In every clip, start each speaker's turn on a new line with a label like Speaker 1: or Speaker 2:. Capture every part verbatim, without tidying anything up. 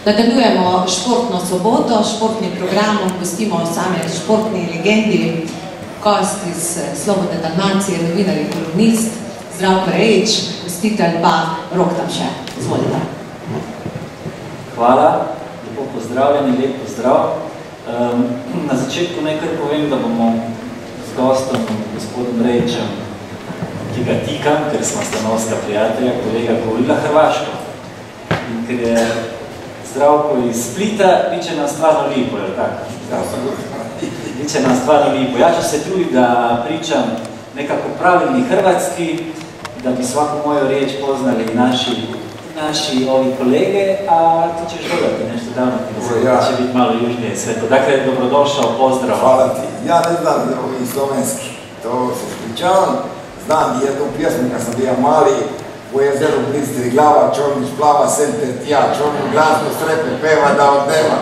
Speaker 1: Nadaljujemo športno soboto, športnim programom, gostimo same športni legendi, gost iz Slobodne Dalmacije, novinar in kolumnist, Zdravko Rejić, gostitelj pa Rok Tamše. Izvolite.
Speaker 2: Hvala, lepo pozdravljeni, lep pozdrav. Na začetku nekaj povem, da bomo z gostom, gospodom Rejićem, ki ga tikam, ker smo stanovska prijatelja, kolega, govorila hrvaško. In ker je Zdravko iz Splita, bit će nam stvarno lipo, je li tako? Bit će nam stvarno lipo. Ja ću se truditi da pričam nekako pravilni hrvatski, da bi svaku moju riječ poznali naši, naši ovi kolege, a ti ćeš dodati nešto davno, da će biti malo južnije sve to. Dakle, dobrodošao, pozdrav.
Speaker 3: Hvala ti. Ja ne znam ovi slovenski, to se ispričavam. Znam jednu pjesmu kad sam bio mali, u jezeru blistri glava, čornić plava, sem te tja, čornu glasno strepe peva da odneva.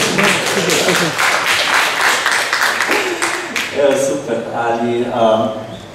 Speaker 2: Evo, super, ali um,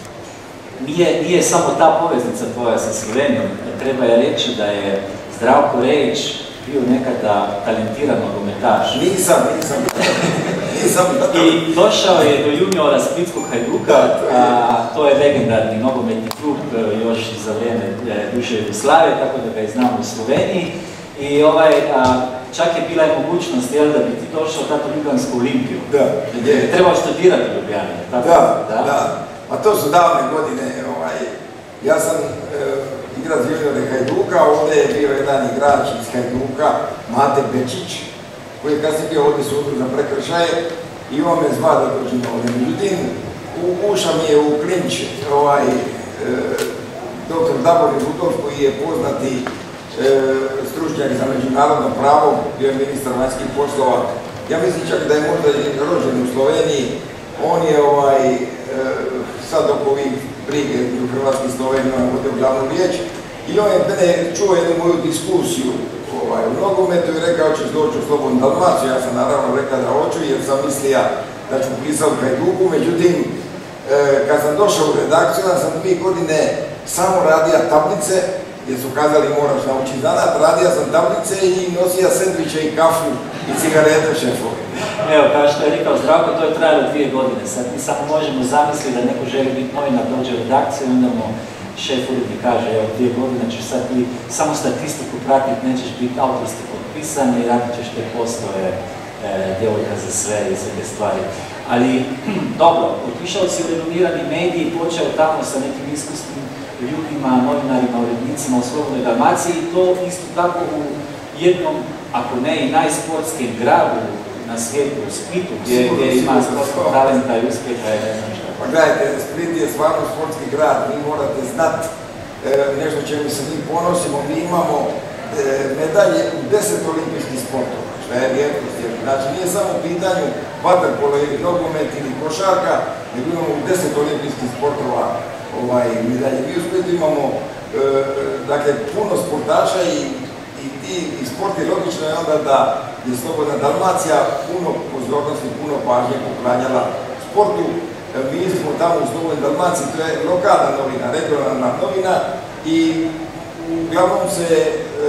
Speaker 2: nije, nije samo ta poveznica tvoja sa Slovenijom. Treba je reći da je Zdravko Rejić bio nekada talentiran nogometaš.
Speaker 3: Nisam, nisam. nisam.
Speaker 2: I došao je do juniora Splitskog Hajduka, a to je legendarni nogometni klub još za vrijeme bivše Jugoslavije, tako da ga je znamo u Sloveniji. I ovaj, a, čak je bila je mogućnost, jel, da bi ti došao tato Ljubljansku Olimpiju.
Speaker 3: Da.
Speaker 2: Gdje je trebao studirati u Ljubljani.
Speaker 3: Da, da, da. A to su davne godine. Ovaj, ja sam e, igrač juniore Hajduka, ovdje je bio jedan igrač iz Hajduka, Mate Bečić, koji je kasnije bio ovdje sudu za prekršaje i on me zva da dođem ovdje. Međutim, ušao mi je u klinč ovaj, e, doktor Daborin Rudolf, koji je poznati e, stručnjak za međunarodno pravo, bio je ministar vanjskih poslova. Ja mislim čak da je možda rođen u Sloveniji. On je ovaj, e, sad oko ovih brige u Hrvatskih Slovenija ovdje u glavnu riječ i on je mene čuo jednu moju diskusiju ovaj, u nogometu i rekao ćeš doći u Slobodnu Dalmaciju. Ja sam naravno rekao da hoću jer sam mislio da ću pisati u Hajduku. Međutim, e, kad sam došao u redakciju, ja sam dvije godine samo radio tablice, jer su kazali moraš naučiti zanat, radio sam tablice i nosio sendviče i kafu i cigarete šefovi.
Speaker 2: Evo, kao što je rekao Zdravko, to je trajalo dvije godine. Sad mi samo možemo zamisliti da neko želi biti novinar, dođe u redakciju i onda mu šef uredni kaže, evo, dvije godine ćeš sad ti samo statistiku pratiti, nećeš biti autorski potpisan i radit ćeš te poslove, e, djevojka za sve i sve te stvari. Ali, dobro, otišao si u renomirani mediji i počeo tamo sa nekim iskusnim ljudima, novinarima, urednicima u Slobodnoj Dalmaciji i to isto tako u jednom, ako ne i najsportskim gradu na svijetu, u Splitu, gdje, gdje ima sportskog talenta i uspjeha i ne znam šta.
Speaker 3: Pa gledajte, Split je stvarno sportski grad, vi morate znat e, nešto čemu se mi ponosimo, mi imamo e, medalje u deset olimpijskih sportova, što je rijetkost. Znači nije samo u pitanju vaterpolo ili nogomet ili košarka, nego imamo u deset olimpijskih sportova ovaj, medalje. Mi u Splitu imamo e, dakle, puno sportaša i I, i, i sport je logično je onda da je Slobodna Dalmacija puno pozornosti, puno pažnje poklanjala sportu. Mi smo tamo u Slobodnoj Dalmaciji, to je lokalna novina, regionalna novina i uglavnom se e,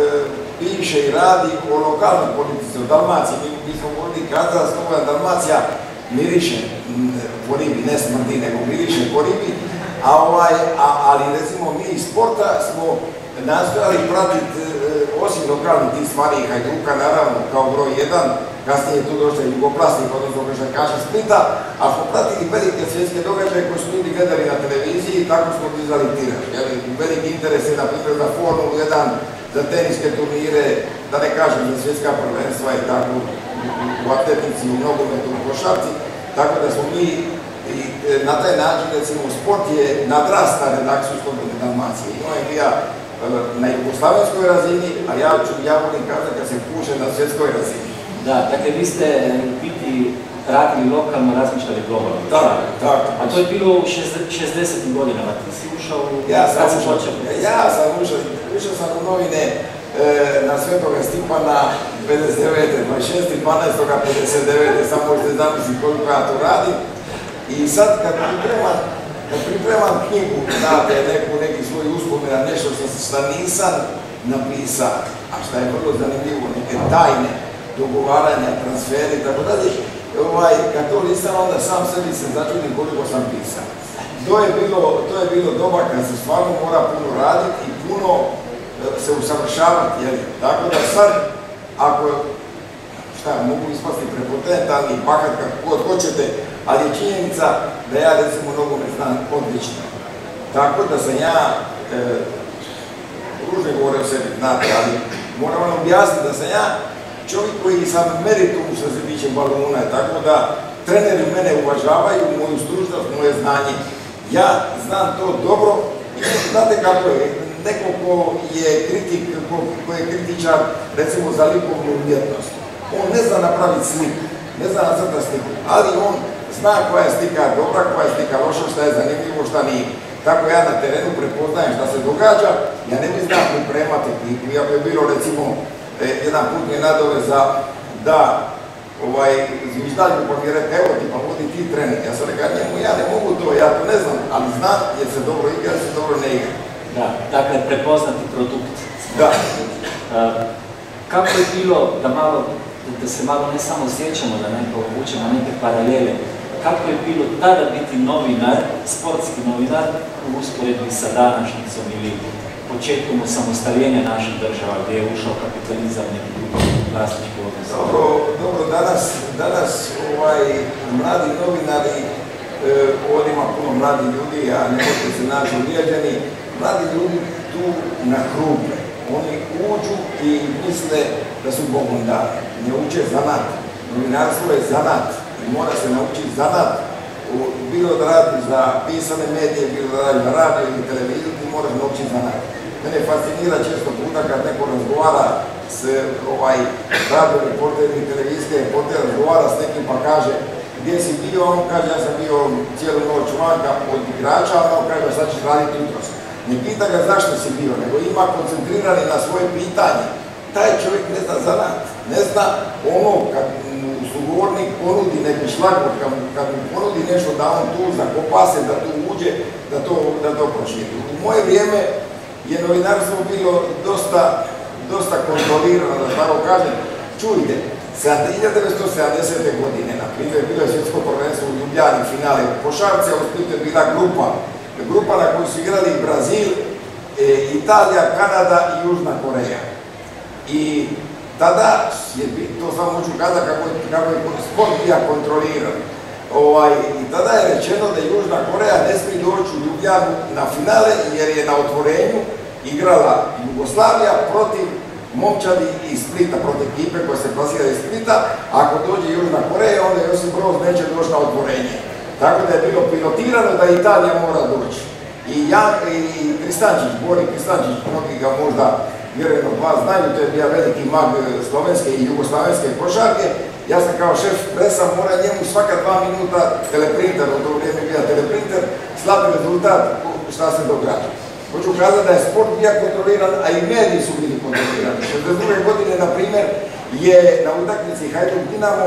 Speaker 3: piše i radi o lokalnoj politici, o Dalmaciji. Mi, mi smo govorili kazali Slobodna Dalmacija miriše po ribi, ne smrdi, nego miriše po ribi, a ovaj, a, ali recimo mi iz sporta smo nastojali pratiti e, osim lokalnih tih stvari i Hajduka, naravno, kao broj jedan, kasnije je tu došla i Jugoplasnik, odnosno košarkaši Splita, a smo pratili velike svjetske događaje koje su ljudi gledali na televiziji i tako smo dizali tiraž. Veliki interes je, na primjer, za Formulu jedan, za teniske turnire, da ne kažem za svjetska prvenstva i tako u atletici, u nogometu, u košarci, tako da smo mi i na taj način, recimo, sport je nadrasta redakciju Slobodne Dalmacije. I on je bio na jugoslavenskoj razini, a ja ću ja volim kazati kad se puše na svjetskoj razini.
Speaker 2: Da, dakle vi ste biti radili lokalno, razmišljali globalno.
Speaker 3: Tako, tako.
Speaker 2: A to je bilo u šezdesetim godinama, ti si ušao u...
Speaker 3: Ja sam ušao, ja sam ušao, ušao sam u novine e, na Svetoga Stipana pedeset devete, dvadeset šeste dvanaestog pedeset devete, samo možete zamisliti koliko ja to radim. I sad kad pripremam Kad pripremam knjigu, znate, neku, neki svoj uspomena, nešto što nisam napisao, a šta je vrlo zanimljivo, neke tajne dogovaranja, transferi i tako dalje, ovaj, kad to listam, onda sam sebi se začudim koliko sam pisao. To je bilo, to je bilo doba kad se stvarno mora puno raditi i puno se usavršavati, jel? Tako da sad, ako, šta, mogu ispasti prepotentan i bahat kako god hoćete, ali je činjenica da ja recimo nogomet znam odlično. Tako da sam ja, e, ružno govore o sebi, znate, ali moram vam objasniti da sam ja čovjek koji sam meritum što se tiče balona, tako da treneri mene uvažavaju, moju stručnost, moje znanje. Ja znam to dobro i znate kako je, neko ko je kritik, ko, ko je kritičar recimo za likovnu umjetnost, on ne zna napraviti sliku, ne zna nacrtati sliku, ali on zna koja je slika dobra, koja je slika loša, šta je zanimljivo, šta nije. Tako ja na terenu prepoznajem šta se događa, ja ne bi znam pripremati klipu, ja bi bilo recimo jedan put mi je nadoveza da ovaj, zviždaljku pa mi je rekao, evo ti pa vodi ti trening. Ja sam rekao njemu, ja ne mogu to, ja to ne znam, ali znam jer se dobro igra, jer se dobro ne igra.
Speaker 2: Da, dakle, prepoznati produkt.
Speaker 3: Da.
Speaker 2: Uh, kako je bilo, da, malo, da se malo ne samo sjećamo, da ne povučemo neke paralele, kako je bilo tada biti novinar, sportski novinar, u usporedbi sa današnjicom ili početkom osamostaljenja naših država, gdje je ušao kapitalizam, neki drugi vlasnički odnos?
Speaker 3: Dobro, dobro, danas, danas ovaj, mladi novinari, e, ovdje ima puno mladi ljudi, a ne možete se naći uvrijeđeni, mladi ljudi tu na krupe. Oni uđu i misle da su Bogom dani. Ne uče zanat. Novinarstvo je zanat i mora se naučiti zanat. Bilo da radi za pisane medije, bilo da radi na radio ili televiziju, ti moraš naučiti zanat. Mene fascinira često puta kad neko razgovara s ovaj, radio reporter ili televizijske reporter, razgovara s nekim pa kaže gdje si bio, on kaže ja sam bio cijelu noć vanka od igrača, a on kaže sad ćeš raditi jutros. Ne pita ga zašto si bio, nego ima koncentrirani na svoje pitanje. Taj čovjek ne zna zanat, ne zna ono kad mu sugovornik ponudi neki šlagvort, kad, kad mu ponudi nešto da on tu zakopa se, da tu uđe, da to, da to proširi. U moje vrijeme je novinarstvo bilo dosta, dosta kontrolirano, da tako kažem. Čujte, hiljadu devetsto sedamdesete. godine, na primjer, bilo je svjetsko prvenstvo u Ljubljani, finale u košarci, a u Splitu je bila grupa. Grupa na kojoj su igrali Brazil, e, Italija, Kanada i Južna Koreja. I tada, je, to samo hoću kazati kako, kako je sport bija kontroliran. Ovaj, I tada je rečeno da Južna Koreja ne smije doći u Ljubljanu na finale jer je na otvorenju igrala Jugoslavija protiv momčadi iz Splita, protiv ekipe koja se plasira iz Splita. Ako dođe Južna Koreja, onda Josip Broz neće doći na otvorenje. Tako da je bilo pilotirano da Italija mora doći. I, ja, i Kristančić, Bori Kristančić, mnogi ga možda vjerojatno dva znaju, to je bio veliki mag slovenske i jugoslavenske košarke. Ja sam kao šef presa mora njemu svaka dva minuta teleprinter, u to vrijeme bio teleprinter, slati rezultat šta se događa. Hoću kazati da je sport bio kontroliran, a i mediji su bili kontrolirani. šezdeset druge. godine, na primjer, je na utakmici Hajduk Dinamo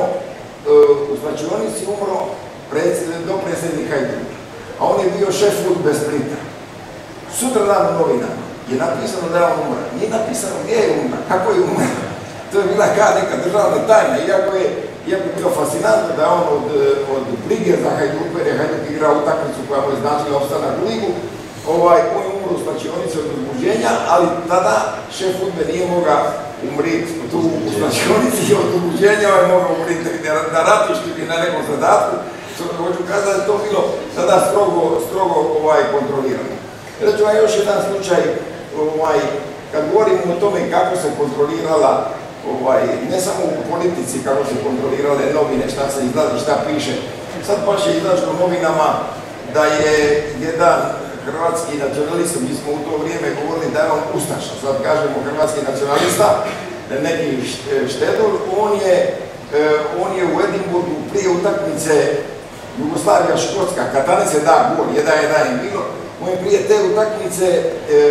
Speaker 3: u slačionici umro dopredsjednik Hajduk, a on je bio šef fudbe Splita. Sutra dan u novinama je napisano da je on umra. Nije napisano gdje je umra, kako je umra. To je bila kao neka državna tajna, iako je, iako je bilo fascinantno da on od, od brige za Hajduk, jer je Hajduk igrao utakmicu koja mu je značila opstanak u ligu, ovaj, on je umro u slačionici od uzbuđenja, ali tada šef fudbe nije mogao umriti tu u slačionici od uzbuđenja, on je mogao umriti na ratištu ili na nekom zadatku. Hoću kazati da je to bilo tada strogo, strogo ovaj, kontrolirano. Reću vam još jedan slučaj, ovaj, kad govorimo o tome kako se kontrolirala, ovaj, ne samo u politici, kako se kontrolirale novine, šta se izlazi, šta piše. Sad baš je izašlo u novinama da je jedan hrvatski nacionalista, mi smo u to vrijeme govorili da je on ustaša, sad kažemo hrvatski nacionalista, neki Štedor, on je, on je u Edinburgu prije utakmice Jugoslavija Škotska, Katanec je da gol, jedan jedan je bilo, on je prije te utakmice, e,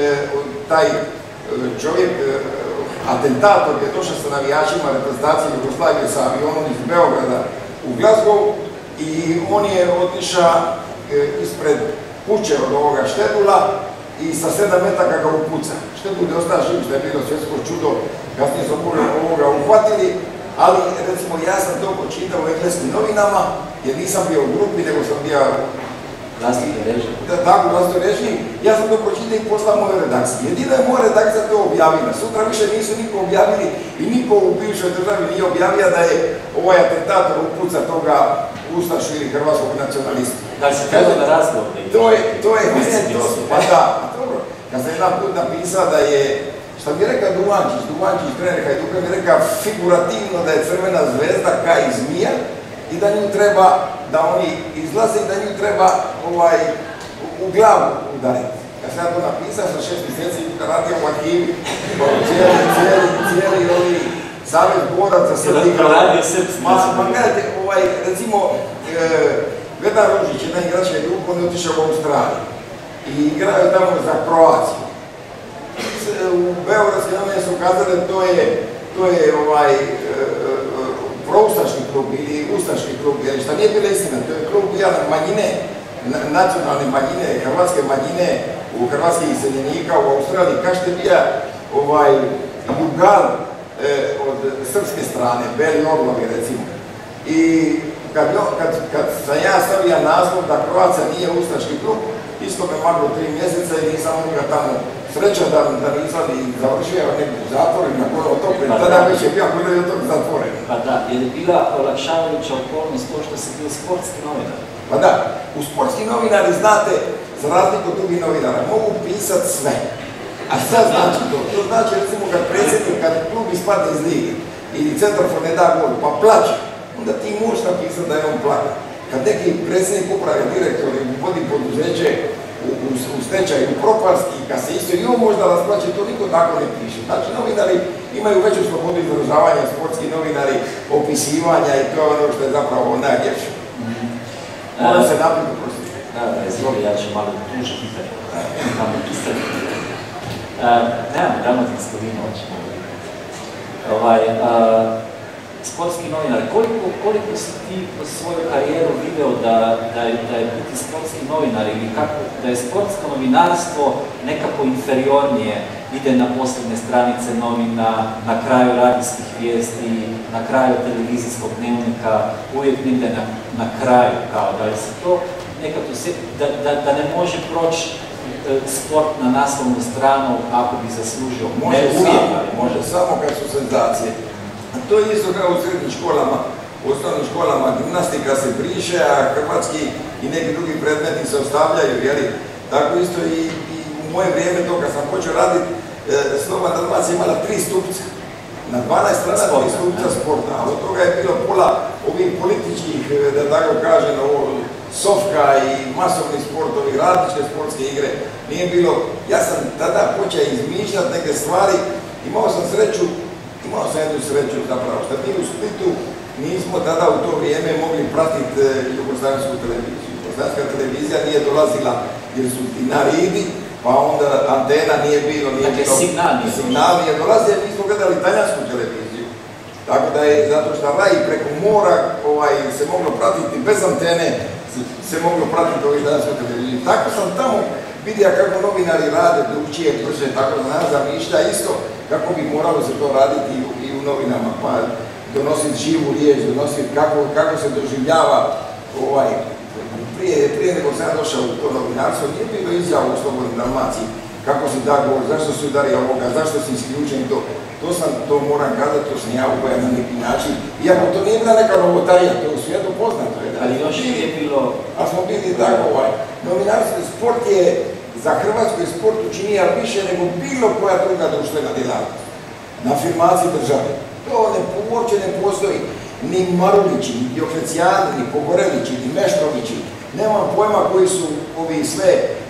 Speaker 3: taj e, čovjek, e, atentator je došao sa navijačima reprezentacije Jugoslavije sa avionom iz Beograda u Glasgow i on je otišao e, ispred kuće od ovoga Štedula i sa sedam metaka ga upuca. Što bude ostao živ, što je bilo svjetsko čudo, kasnije smo ovoga uhvatili, ali recimo ja sam to počitao u engleskim novinama, jer nisam bio u grupi, nego sam bio
Speaker 2: vlastitoj režiji.
Speaker 3: Da, tako, u vlastitoj režiji. Ja sam to pročitao i poslao moje redakcije. Jedino je moja redakcija to objavila. Sutra više nisu niko objavili i niko u bivšoj državi nije objavio da je ovaj atentator upuca toga ustašu ili hrvatskog nacionalista.
Speaker 2: Da li se treba na razgovor?
Speaker 3: To je, to je, pa da, dobro. Kad sam jedan put napisao da je, šta mi je rekao Duvančić, Duvančić trener Hajduka mi je rekao figurativno da je crvena zvezda kaj zmija i da nju treba, da oni izlaze i da nju treba ovaj, u, u glavu udariti. Kad sam ja to napisao, sam šest mjeseci radio u arhivi, cijeli, cijeli, cijeli ovi savez boraca se odigrao. Ma, ma gledajte, ovaj, recimo, e, Vedar Ružić, jedan igrač je drugo, on je otišao u Australiju i igrao je tamo za Kroaciju. U Beogradske novine su kazali da to je, to je ovaj, e, proustaški klub ili ustaški klub, jer šta nije bila istina, to je klub jedan manjine, nacionalne manjine, hrvatske manjine, u hrvatskih iseljenika u Australiji, kažete bija ovaj, Jugal e, od srpske strane, Beli Orlovi recimo. I kad, kad, kad sam ja stavio naslov da Croatia nije ustaški klub, isto me maglo tri mjeseca i nisam onoga tamo sreća da, da nisam i završio neku zatvor i nakon od toga, pa tada već je bio koji je od toga zatvoren.
Speaker 2: Pa da, je li bila olakšavajuća okolnost to što si bio sportski novinar?
Speaker 3: Pa da, u sportski novinari, znate, za razliku od drugih novinara, mogu pisat sve. A šta znači to? To znači recimo kad predsjednik, kad klub ispadne iz lige ili centrofor ne da gol, pa plaće, onda ti možeš napisati da je on plaka. Kad neki predsjednik uprave, direktor vodi poduzeće u, u, u stečaju, u propast i kad se isto i on možda rasplaće, to niko tako ne piše. Znači novinari imaju veću slobodu izražavanja, sportski novinari, opisivanja i to je ono što je zapravo najljepše. Moram se naprijed uprostiti.
Speaker 2: Da, da, izvoli, ja ću malo tuže pitanje. Tamo pisati. Nemam dalmatinsko vino, očemo. Ovaj, sportski novinar, koliko, koliko si ti po svoju karijeru video da, da, je, da je biti sportski novinar ili kako, da je sportsko novinarstvo nekako inferiornije, ide na posljedne stranice novina, na kraju radijskih vijesti, na kraju televizijskog dnevnika, uvijek ide na, na kraju, kao da je se to nekako da, da, da ne može proći sport na naslovnu stranu ako bi zaslužio.
Speaker 3: Može ne uvijek, ali može samo kad su senzacije. To je isto kao u srednjim školama, u osnovnim školama gimnastika se briše, a hrvatski i neki drugi predmeti se ostavljaju, jeli? Tako isto i, i u moje vrijeme to kad sam počeo raditi, e, Slobodna Dalmacija imala tri stupca. Na dvanaest strana tri stupca sporta, a od toga je bilo pola ovih političkih, da tako kažem, ovo, sofka i masovni sportovi, različite sportske igre. Nije bilo, ja sam tada počeo izmišljati neke stvari, imao sam sreću, imao sam jednu sreću zapravo, što mi u Splitu nismo tada u to vrijeme mogli pratiti jugoslavijsku televiziju. Jugoslavijska televizija nije dolazila jer su i na Ridi, pa onda antena nije bilo, nije
Speaker 2: dakle,
Speaker 3: bilo
Speaker 2: signal,
Speaker 3: signal nije dolazio, mi smo gledali italijansku televiziju. Tako da je, zato što raj preko mora ovaj, se moglo pratiti bez antene, se moglo pratiti ovih italijansku televiziju. Tako sam tamo vidio kako novinari rade, drugčije, brže, tako da nas zamišlja isto kako bi moralo se to raditi i u, i u novinama, pa donositi živu riječ, donositi kako, kako se doživljava ovaj, prije, prije nego sam ja došao u to novinarstvo, nije bilo izjava u Slobodnoj Dalmaciji, kako si da govor, zašto si udario ovoga, zašto si isključen i to. To sam, to moram kazati, to sam ja ubojan na neki način. Iako to nije bila neka novotarija, to je u svijetu poznato.
Speaker 2: Ali još nije bilo...
Speaker 3: A smo bili tako ovaj. Novinarstvo, sport je za Hrvatskoj sport učinija više nego bilo koja druga društvena djelatnost. Na afirmaciji države. To ne, uopće ne postoji ni Marulići, ni Dioklecijani, ni Pogorelići, ni Meštrovići. Nemam pojma koji su ovi sve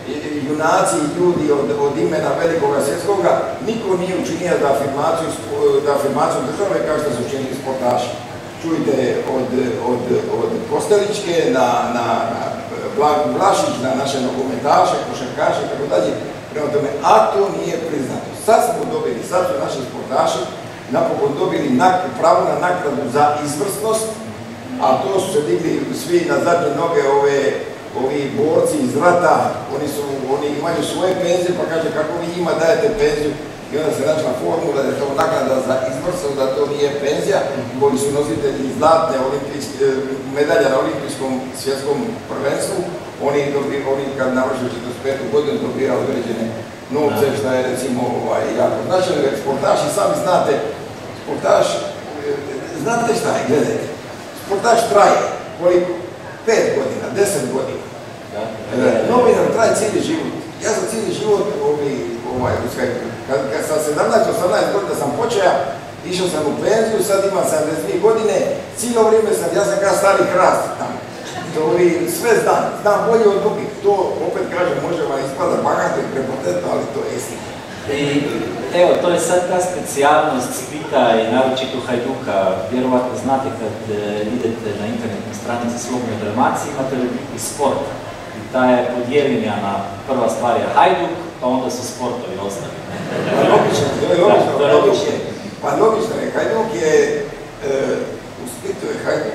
Speaker 3: junaci i ljudi od, od imena velikoga svjetskoga. Niko nije učinio za afirmaciju, za afirmaciju države kao što su učinili sportaši. Čujte od, od, od Kostelićke na, na, na Blagu Vlašić, na naše nogometaše, košarkaše i tako dalje. Prema tome, a to nije priznato. Sad smo dobili, sad su naši sportaši napokon dobili nak, pravo na nagradu za izvrsnost, a to su se digli svi na zadnje noge ove ovi borci iz rata, oni, su, oni imaju svoje penzije, pa kaže kako vi njima dajete penziju, i onda se našla formula da je to naknada za izvrstvo, da to nije penzija, koji su nositelji zlatne medalja na olimpijskom svjetskom prvenstvu, oni, oni kad navrše četrdeset petu godinu dobija određene novce, šta je recimo ovaj, jako značajno, jer sportaši sami znate, sportaš, znate šta je, gledajte, sportaš traje, koliko? Pet godina, deset godina. Novinar traje cijeli život. Ja sam cijeli život, ovaj, ovaj, kad, kad sam sedamnaest osamnaest godina sam počeo, išao sam u penziju, sad imam sedamdeset dvije godine, cijelo vrijeme sam, ja sam kao stari hrast tamo. To sve znam, znam bolje od drugih. To, opet kažem, može vam ispada bagato i prepotentno, ali to je istina.
Speaker 2: I evo, to je sad ta specijalnost Splita i naročito Hajduka. Vjerovatno znate kad idete na internetnoj stranici Slobodne Dalmacije, imate rubriku sport. I ta je podijeljena, prva stvar je Hajduk, pa onda su sportovi ostali.
Speaker 3: Pa logično, to je logično,
Speaker 2: da,
Speaker 3: logično. Pa logično je, Hajduk je, e, u Splitu je Hajduk,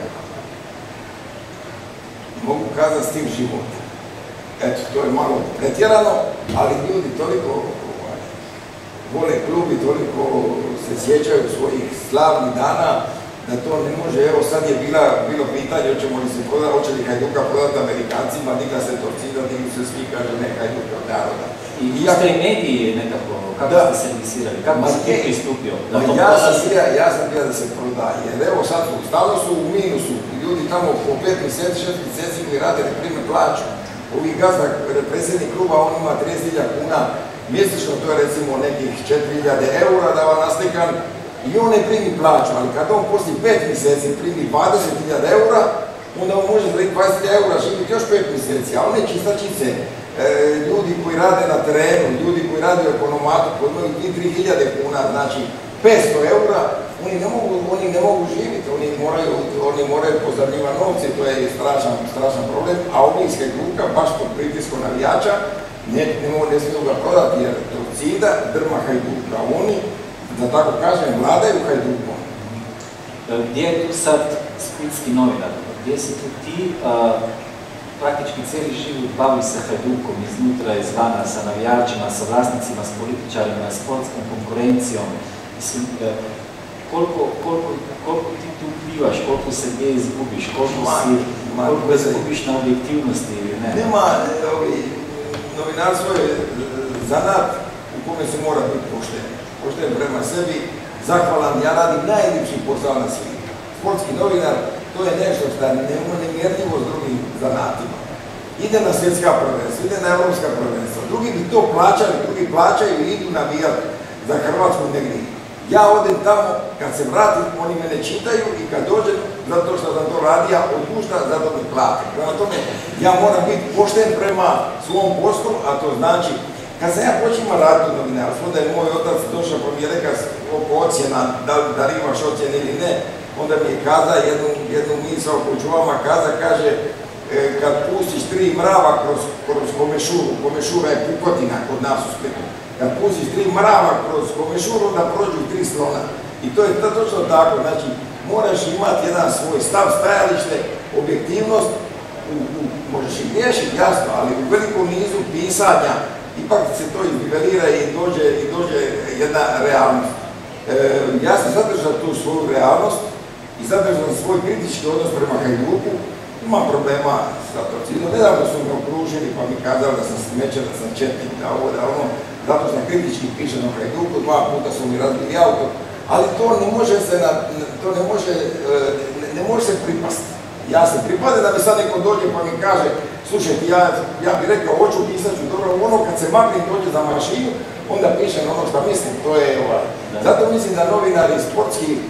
Speaker 3: mogu kazati s tim život. Eto, to je malo pretjerano, ali ljudi toliko ovaj, vole klub i toliko se sjećaju svojih slavnih dana, da to ne može. Evo sad je bila, bilo pitanje, hoćemo li se prodati, hoće li Hajduka prodati Amerikancima, digla se Torcida, digli se svi, kaže ne, Hajduka od naroda.
Speaker 2: I vi ste i mediji nekako, kako da. Ste se servisirali, kako Ma, si ti pristupio? Da
Speaker 3: Ma, ja, sam bija, ja sam bija da se prodaje, jer evo sad su, stalo su u minusu, ljudi tamo po pet mjeseci, šest mjeseci koji rade, ne prime plaću. Ovi gazda, predsjednik kluba, on ima trideset hiljada kuna mjesečno, to je recimo nekih četiri hiljade eura da vam naslikam, i on ne primi plaću, ali kad on poslije pet mjeseci primi dvadeset hiljada eura, onda on može za dvadeset hiljada eura živjeti još pet mjeseci, a one čistačice, e, ljudi koji rade na terenu, ljudi koji rade u ekonomatu, koji imaju i tri hiljade kuna, znači petsto eura, oni ne mogu, oni ne mogu živjeti, oni moraju, oni moraju pozarnjivati novce, to je strašan, strašan problem, a oblijska Hajduka, baš pod pritiskom navijača, ne, ne, ne smiju ga prodati, jer Torcida drma Hajduka, oni, da tako kažem, vladaju Hajdukom.
Speaker 2: Gdje je tu sad splitski novinar? Gdje si tu ti, a, praktički cijeli život bavi se Hajdukom, iznutra, izvana, sa navijačima, sa vlasnicima, s političarima, sportskom konkurencijom. Mislim, koliko, koliko, koliko ti tu plivaš, koliko se gdje izgubiš, koliko, si, ma, koliko izgubiš na objektivnosti ili ne?
Speaker 3: Nema, ovi, novinarstvo je zanat u kome se mora biti pošten. Pošten prema sebi, zahvalan, ja radim najljepši posao na svijetu. Sportski novinar, to je nešto što je nemjerljivo s drugim zanatima. Ide na svjetska prvenstva, ide na evropska prvenstva, drugi bi to plaćali, drugi plaćaju i idu navijati za Hrvatsku negdje. Ja odem tamo, kad se vratim, oni mene čitaju i kad dođem, zato što sam to radio, odpušta, zato mi plate. Prema tome, ja moram biti pošten prema svom poslu, a to znači, kad sam ja počinio raditi u novinarstvu, da je moj otac došao pa mi je rekao oko ocjena, da, da li imaš ocjene ili ne, onda mi je kaza jednu, jednu misao koju ću vama kaza, kaže, e, kad pustiš tri mrava kroz, kroz Komešuru, Komešura je pukotina kod nas u Splitu, kad pustiš tri mrava kroz Komešuru, onda prođu tri slona. I to je to točno tako, znači, moraš imati jedan svoj stav, stajalište, objektivnost, u, u, možeš i griješiti, jasno, ali u velikom nizu pisanja, ipak se to iznivelira i dođe, i dođe jedna realnost. E, ja sam zadržao tu svoju realnost i zadržao svoj kritički odnos prema Hajduku. Imam problema sa Torcidom. Nedavno su me okružili pa mi kazali da sam smećer, da sam četnik, da ovo, da ono. Zato sam kritički pišen o Hajduku, dva puta su mi razbili auto. Ali to ne može se, na, to ne može, ne, ne može se pripasti. Ja se pripadam da mi sad neko dođe pa mi kaže, slušajte, ja, ja bih rekao, hoću pisat ću dobro, ono kad se magnim dođe za mašinu, onda pišem ono što mislim, to je ovaj. Zato mislim da novinari sportski e,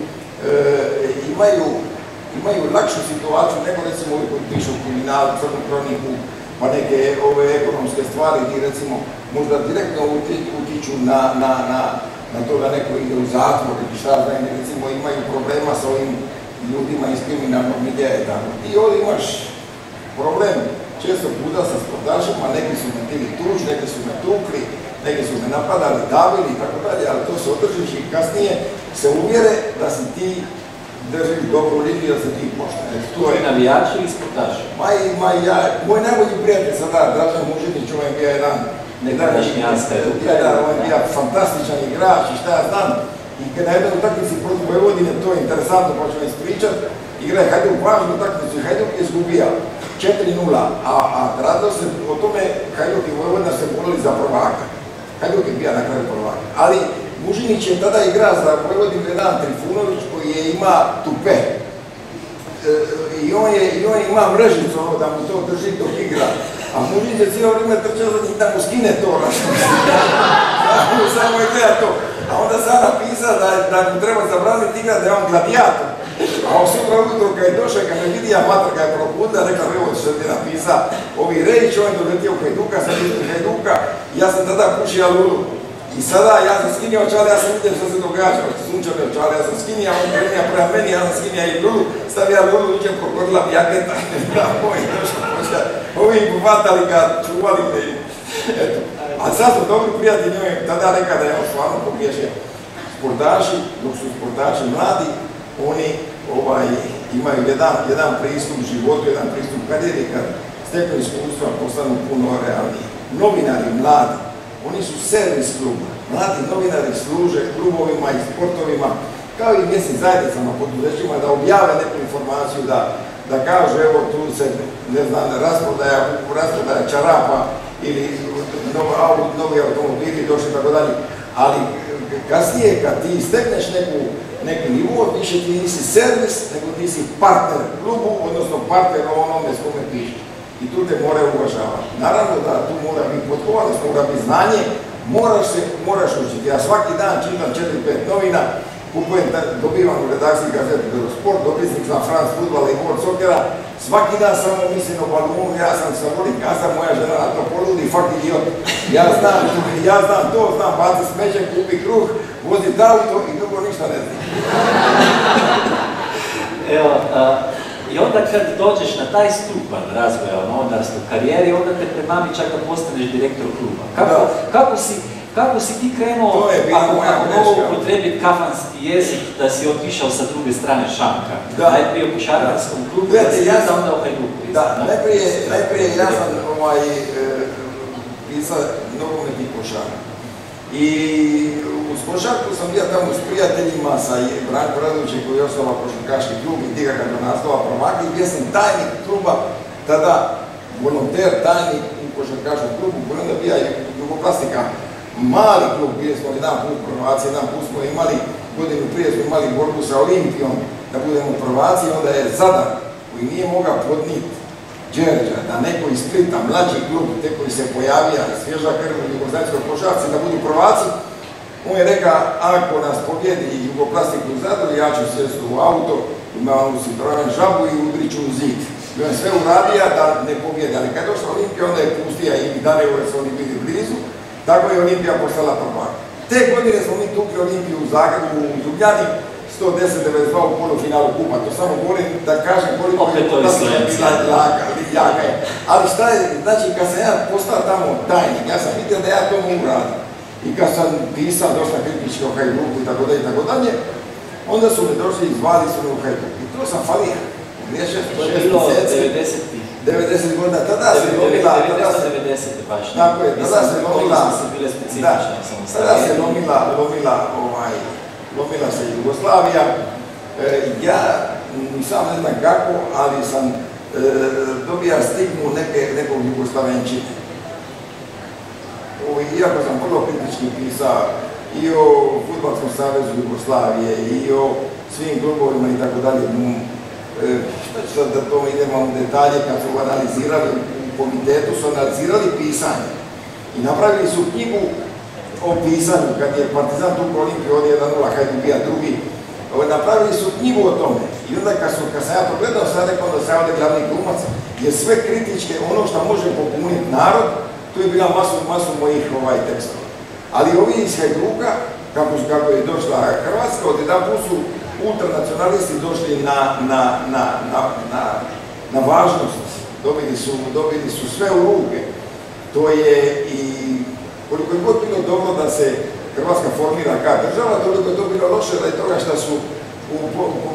Speaker 3: imaju, imaju lakšu situaciju, nego recimo ovi koji pišu kriminal, crnu kroniku, pa neke ove ekonomske stvari gdje recimo možda direktno utiču na, na, na, na to da neko ide u zatvor ili šta znam, recimo imaju problema sa ovim ljudima iz kriminalnog milija i tako. Ti ovdje imaš problem često puta sa sportašima, neki su me tili tuž, neki su me tukli, neki su me napadali, davili i tako dalje, ali to se održiš i kasnije se uvjere da si ti drži dobru liniju da se ti pošta.
Speaker 2: Tu je navijači ili sportaši?
Speaker 3: Ma i, ma i ja, moj najbolji prijatelj sada, Dražan Mužinić, on je bio jedan
Speaker 2: nekadašnji Janska je
Speaker 3: da, on je bio fantastičan igrač i šta ja znam. I kad na jednoj utakmici protiv Vojvodine, to je interesantno, pa ću vam ispričat, igra je Hajduk važnu utakmicu i Hajduk je izgubija četiri nula, a, a radilo se o tome Hajduk i Vojvodina se borili za prvaka. Hajduk je bio na kraju prvaka. Ali Mužinić je tada igra za Vojvodinu jedan Trifunović koji je ima tupe. E, I on je, i on ima mrežicu, ono, da mu to drži dok igra. A Mužinić je cijelo vrijeme trčao za njih da mu skine to, samo je gleda to. A onda sam napisao da, da mu treba zabraniti igrati, da je on gladijator. A on sutra ujutro kad je došao, kad me vidi amator, kad je probudila, rekla, evo što ti je napisao, ovi Rejić, on je doletio u Hajduka, sam vidio Hajduka, i ja sam tada pušio lulu. I sada ja sam skinio očale, ja sam vidio što se događa, sunčane očale, ja sam skinio, on krenija prema meni, ja sam skinio i lulu, stavio lulu, uđem krokodila jaketa, da moj došao počeo, ovi uvatali ga, čuvali me i eto. A sad su dobri prijatelji, on je tada rekao da je on stvarno pogriješio. Sportaši, dok su sportaši mladi, oni ovaj, imaju jedan, jedan pristup životu, jedan pristup karijeri, kad steknu iskustva, postanu puno realniji. Novinari mladi, oni su servis kluba. Mladi novinari služe klubovima i sportovima, kao i mjesnim zajednicama, poduzećima, da objave neku informaciju, da, da kažu, evo tu se, ne znam, rasprodaja, rasprodaja čarapa ili novi, novi automobili došli, tako dalje. Ali kasnije, kad ti stekneš neku, neki nivo, više ti nisi servis, nego ti si partner klubu, odnosno partner onome s kome pišeš. I tu te moraju uvažavati. Naravno da tu mora biti potkovanost, mora biti znanje, moraš se, moraš učiti. Ja svaki dan čitam četiri pet novina, kupujem, dobivam u redakciji gazetu Eurosport, dopisnik za France futbala i World Soccera, svaki dan samo mislim o balonu, ja sam sa volim kasa, moja žena na to poludi, fakt idiot. Ja znam, ja znam to, znam baci smeće, kupi kruh, vozi auto i drugo ništa ne znam.
Speaker 2: Evo, a, i onda kad dođeš na taj stupanj razvoja novinarske karijere, onda te premami čak da postaneš direktor kluba. Kako, kako, si, kako si ti krenuo, ako, ako mogu upotrebiti kafanski jezik, da si otišao sa druge strane šanka? Da. Najprije u košarkarskom klubu, da si ja onda u Hajduku.
Speaker 3: Da, najprije, najprije ja sam ovaj, e, pisao nogometni košarka. I uz košarku sam bio tamo s prijateljima, sa Branko Radovićem koji je osnovao košarkaški klub i Diga kada nastava prvaka i bio sam tajnik kluba, tada volonter, tajnik u košarkaškom klubu koji onda bija Jugoplastika. Mali klub, bili smo jedan put prvaci, jedan put smo imali, godinu prije smo imali borbu sa Olimpijom da budemo prvaci, onda je Zadar koji nije mogao podniti Đerđa, da neko iz Splita, mlađi klub, te koji se pojavija, svježa krv u jugoslavenskoj košarci, da budu prvaci, on je rekao, ako nas pobjedi Jugoplastiku u Zadru, ja ću sjesti u auto, imam u Citroen žabu i udriću u zid. I on je sve uradio da ne pobjedi, ali kad je došla Olimpija, onda je pustija i dalje ove su oni bili blizu, tako je Olimpija postala prvak. Te godine smo mi tukli Olimpiju u Zagrebu, u Ljubljani, sto deset devedeset dva u polufinalu kupa, to samo govorim da kažem koliko je Jugoplatika bila jaka je. Ali šta je, znači kad sam ja postao tamo tajnik, ja sam vidio da ja to mogu raditi. I kad sam pisao dosta kritički o Hajduku i tako dalje i tako dalje, onda su me došli i zvali su me u Hajduk. I to sam falio.
Speaker 2: To je bilo devedesetih.
Speaker 3: devedeset godina, tada se lomila, tada se, tako je, tada se lomila, da, tada se lomila, lomila, ovaj, lomila se Jugoslavija. E, ja nisam ne znam kako, ali sam e, dobija stigmu neke, nekog Jugoslavenčine. Iako sam vrlo kritički pisao i o Fudbalskom savezu Jugoslavije i o svim klubovima i tako dalje, što ću sad da to idemo u detalje, kad su analizirali u komitetu, su analizirali pisanje i napravili su knjigu o pisanju, kad je Partizan tukao Olimpiju od jedan nula, Hajduk bija drugi, napravili su knjigu o tome i onda kad, su, kad sam ja to gledao, sad rekao da sam ja ovdje glavni glumac, je sve kritičke, ono što može popuniti narod, tu je bila masu, masu mojih ovaj, tekstova. Ali ovi iz Hajduka, kako, kako je došla Hrvatska, od jedan put su ultranacionalisti došli na, na, na, na, na, na važnost, dobili su, dobili su sve u ruke. To je i koliko je god bilo dobro da se Hrvatska formira kao država, toliko je to bilo loše da je toga što su u, u, u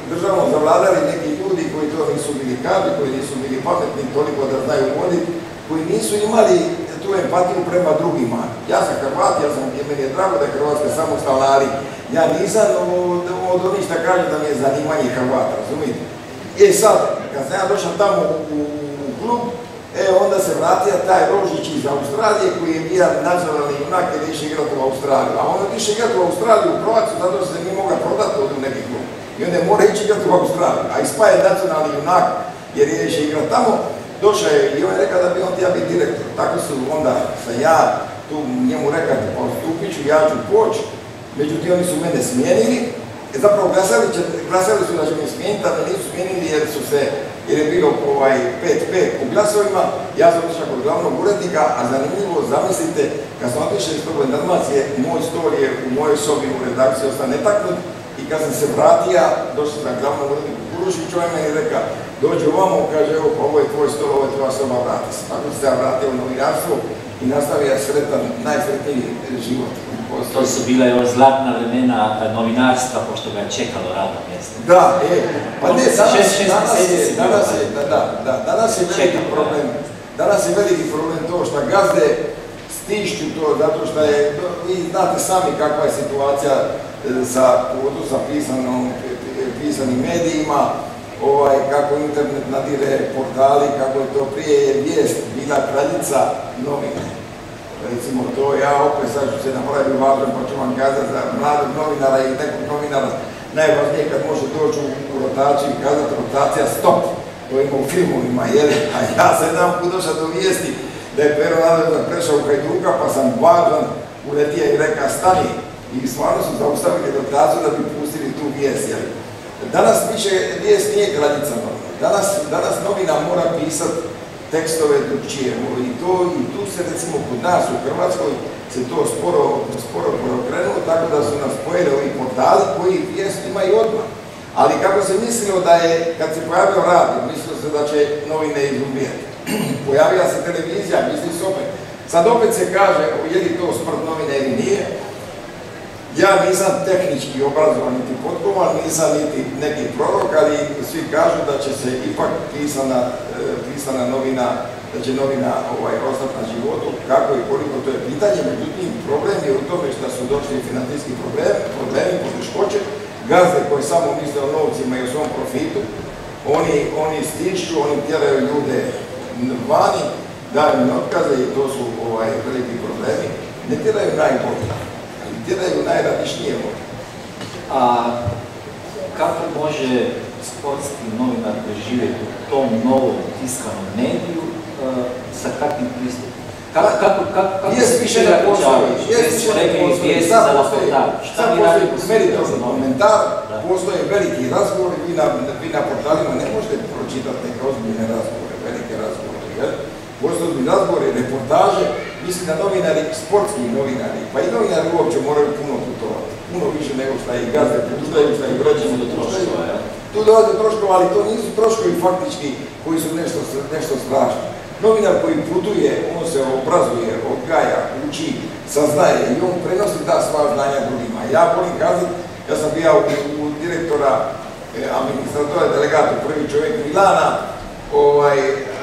Speaker 3: državom zavladali neki ljudi koji to nisu bili kadri, koji nisu bili pametni toliko da znaju voditi, koji nisu imali tu empatiju prema drugima. Ja sam Hrvat, ja sam, meni je drago da je Hrvatska samostalna, ali ja nisam od, od onih što kaže da mi je zanimanje Hrvata, razumijete? E sad, kad sam ja došao tamo u, u klub, e onda se vratio taj Rožić iz Australije koji je bio nacionalni junak jer je išao igrati u Australiju. A on je išao igrati u Australiju u Hrvatsku zato što se nije mogao prodati od neki klub. I onda je mora ići igrati u Australiju. A ispa je nacionalni junak jer je išao igrati tamo. Došao je i on je rekao da bi on tija biti direktor. Tako su onda sam ja tu njemu rekao pa stupit ću, ja ću poći. Međutim, oni su mene smijenili. E, zapravo glasali, glasali su da će me smijeniti, a da nisu smijenili jer su se, jer je bilo ovaj pet pet u glasovima. Ja sam otišao kod glavnog urednika, a zanimljivo, zamislite, kad sam otišao iz Slobodne Dalmacije, moj stol je u mojoj sobi u redakciji ostao netaknut i kad sam se vratio, došao sam glavnom uredniku Kurušiću, on meni rekao, dođe ovamo, kaže, evo, pa ovo je tvoj stol, ovo je tvoja soba, vrati se. Tako se ja vratio u novinarstvo i nastavio sretan, najsretniji život.
Speaker 2: To su bila još zlatna vremena novinarstva, pošto ga je čekalo radno mjesto.
Speaker 3: Da, e, pa ne, danas, danas je, danas je, da, da, da, danas je veliki problem, danas je veliki problem to što gazde stišću to, zato što je, vi znate sami kakva je situacija sa, sa pisanom, pisanim medijima, ovaj, kako internet nadire portali, kako je to prije je vijest bila kraljica novina. Recimo to, ja opet sad ću se napraviti važan pa ću vam kazati za mladog novinara i nekog novinara najvažnije kad može doći u rotaciju i kazati rotacija stop. To ima u filmovima, jer a ja sam jedan put došao do vijesti da je Pero Nadležan prešao u Hajduka pa sam važan uletio i rekao stani i stvarno su zaustavili rotaciju da bi pustili tu vijest. Jer danas više vijest nije kraljica novina. Danas, danas novina mora pisati tekstove drugčije i to i tu se recimo kod nas u Hrvatskoj se to sporo, sporo prokrenulo, tako da su nas pojeli ovi portali koji vijest imaju odmah. Ali kako se mislilo da je, kad se pojavio radio, mislilo se da će novine izumirati. Pojavila se televizija, misli se opet. Sad opet se kaže, je li to smrt novine ili nije. Ja nisam tehnički obrazovan niti potkovan, nisam niti neki prorok, ali svi kažu da će se ipak pisana, pisana novina, da će novina ovaj, ostati na životu, kako i koliko to je pitanje. Međutim, problem je u tome što su došli financijski problemi, problemi, poteškoće, gazde koji samo misle o novcima i o svom profitu, oni, oni stišću, oni tjeraju ljude vani, daju im otkaze i to su ovaj, veliki problemi. Ne tjeraju najbolje. Tjeraju najradišnije vode.
Speaker 2: A kako može sportski novinar preživjeti u tom novom tiskanom mediju uh, sa kakvim pristupom? Kako, kako, kako, kako se više da postoji? Jeste više da postoji. Sad postoji, sad postoji meritorni komentar, postoje veliki razgovori, vi na, vi na portalima ne možete pročitati neke ozbiljne razgovore, velike razgovore, jel? Postoje ozbiljne razgovore, reportaže, mislim da novinari, sportski novinari, pa i novinari uopće moraju puno putovati, puno više nego šta i gazde puštaju, šta i građani do troškova. Tu dolaze troškova, ali to nisu troškovi faktički koji su nešto, nešto strašno. Novinar koji putuje, on se obrazuje, odgaja, uči, saznaje i on prenosi ta sva znanja drugima. Ja volim kazati, ja sam bio u, u direktora, eh, administratora, delegatu, prvi čovjek Milana, ovaj,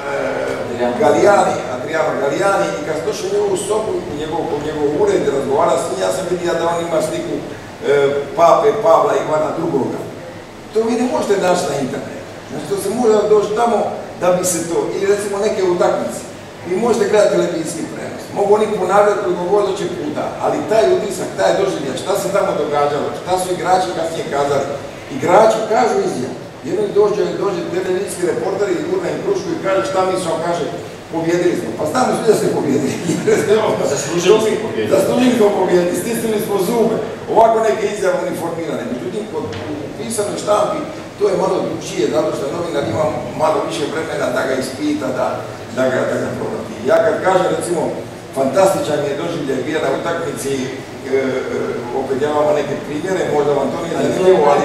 Speaker 2: eh, Galijani, Adriano Galijani, i kad sam došao u njegovu sobu, u njegov, u njegov ured, razgovara s njim, ja sam vidio da on ima sliku e, pape Pavla Ivana drugoga. To vi ne možete naći na internetu. Znači, to se može doći tamo da bi se to, ili recimo neke utakmice. Vi možete gledati televizijski prenos. Mogu oni ponavljati koliko god doće puta, ali taj utisak, taj doživljaj, šta se tamo događalo, šta su igrači kasnije kazali. Igrači kažu izjavu. Jedno dođe, dođe televizijski reporter i gurne im krušku i kaže šta misle, on kaže pobjedili smo. Pa znamo svi da ste pobjedili. Zaslužili smo pobjediti.
Speaker 3: Zaslužili smo pobjediti, stisnuli smo zube. Ovako neke izjave uniformirane. Međutim, kod pisanoj štampi to je malo drugčije, zato što novinar ima malo više vremena da ga ispita, da, da ga, da ga provrati. Ja kad kažem, recimo, fantastičan je doživljaj bio na utakmici, e, e, opet ja vam neke primjere, možda vam to nije zanimljivo, ali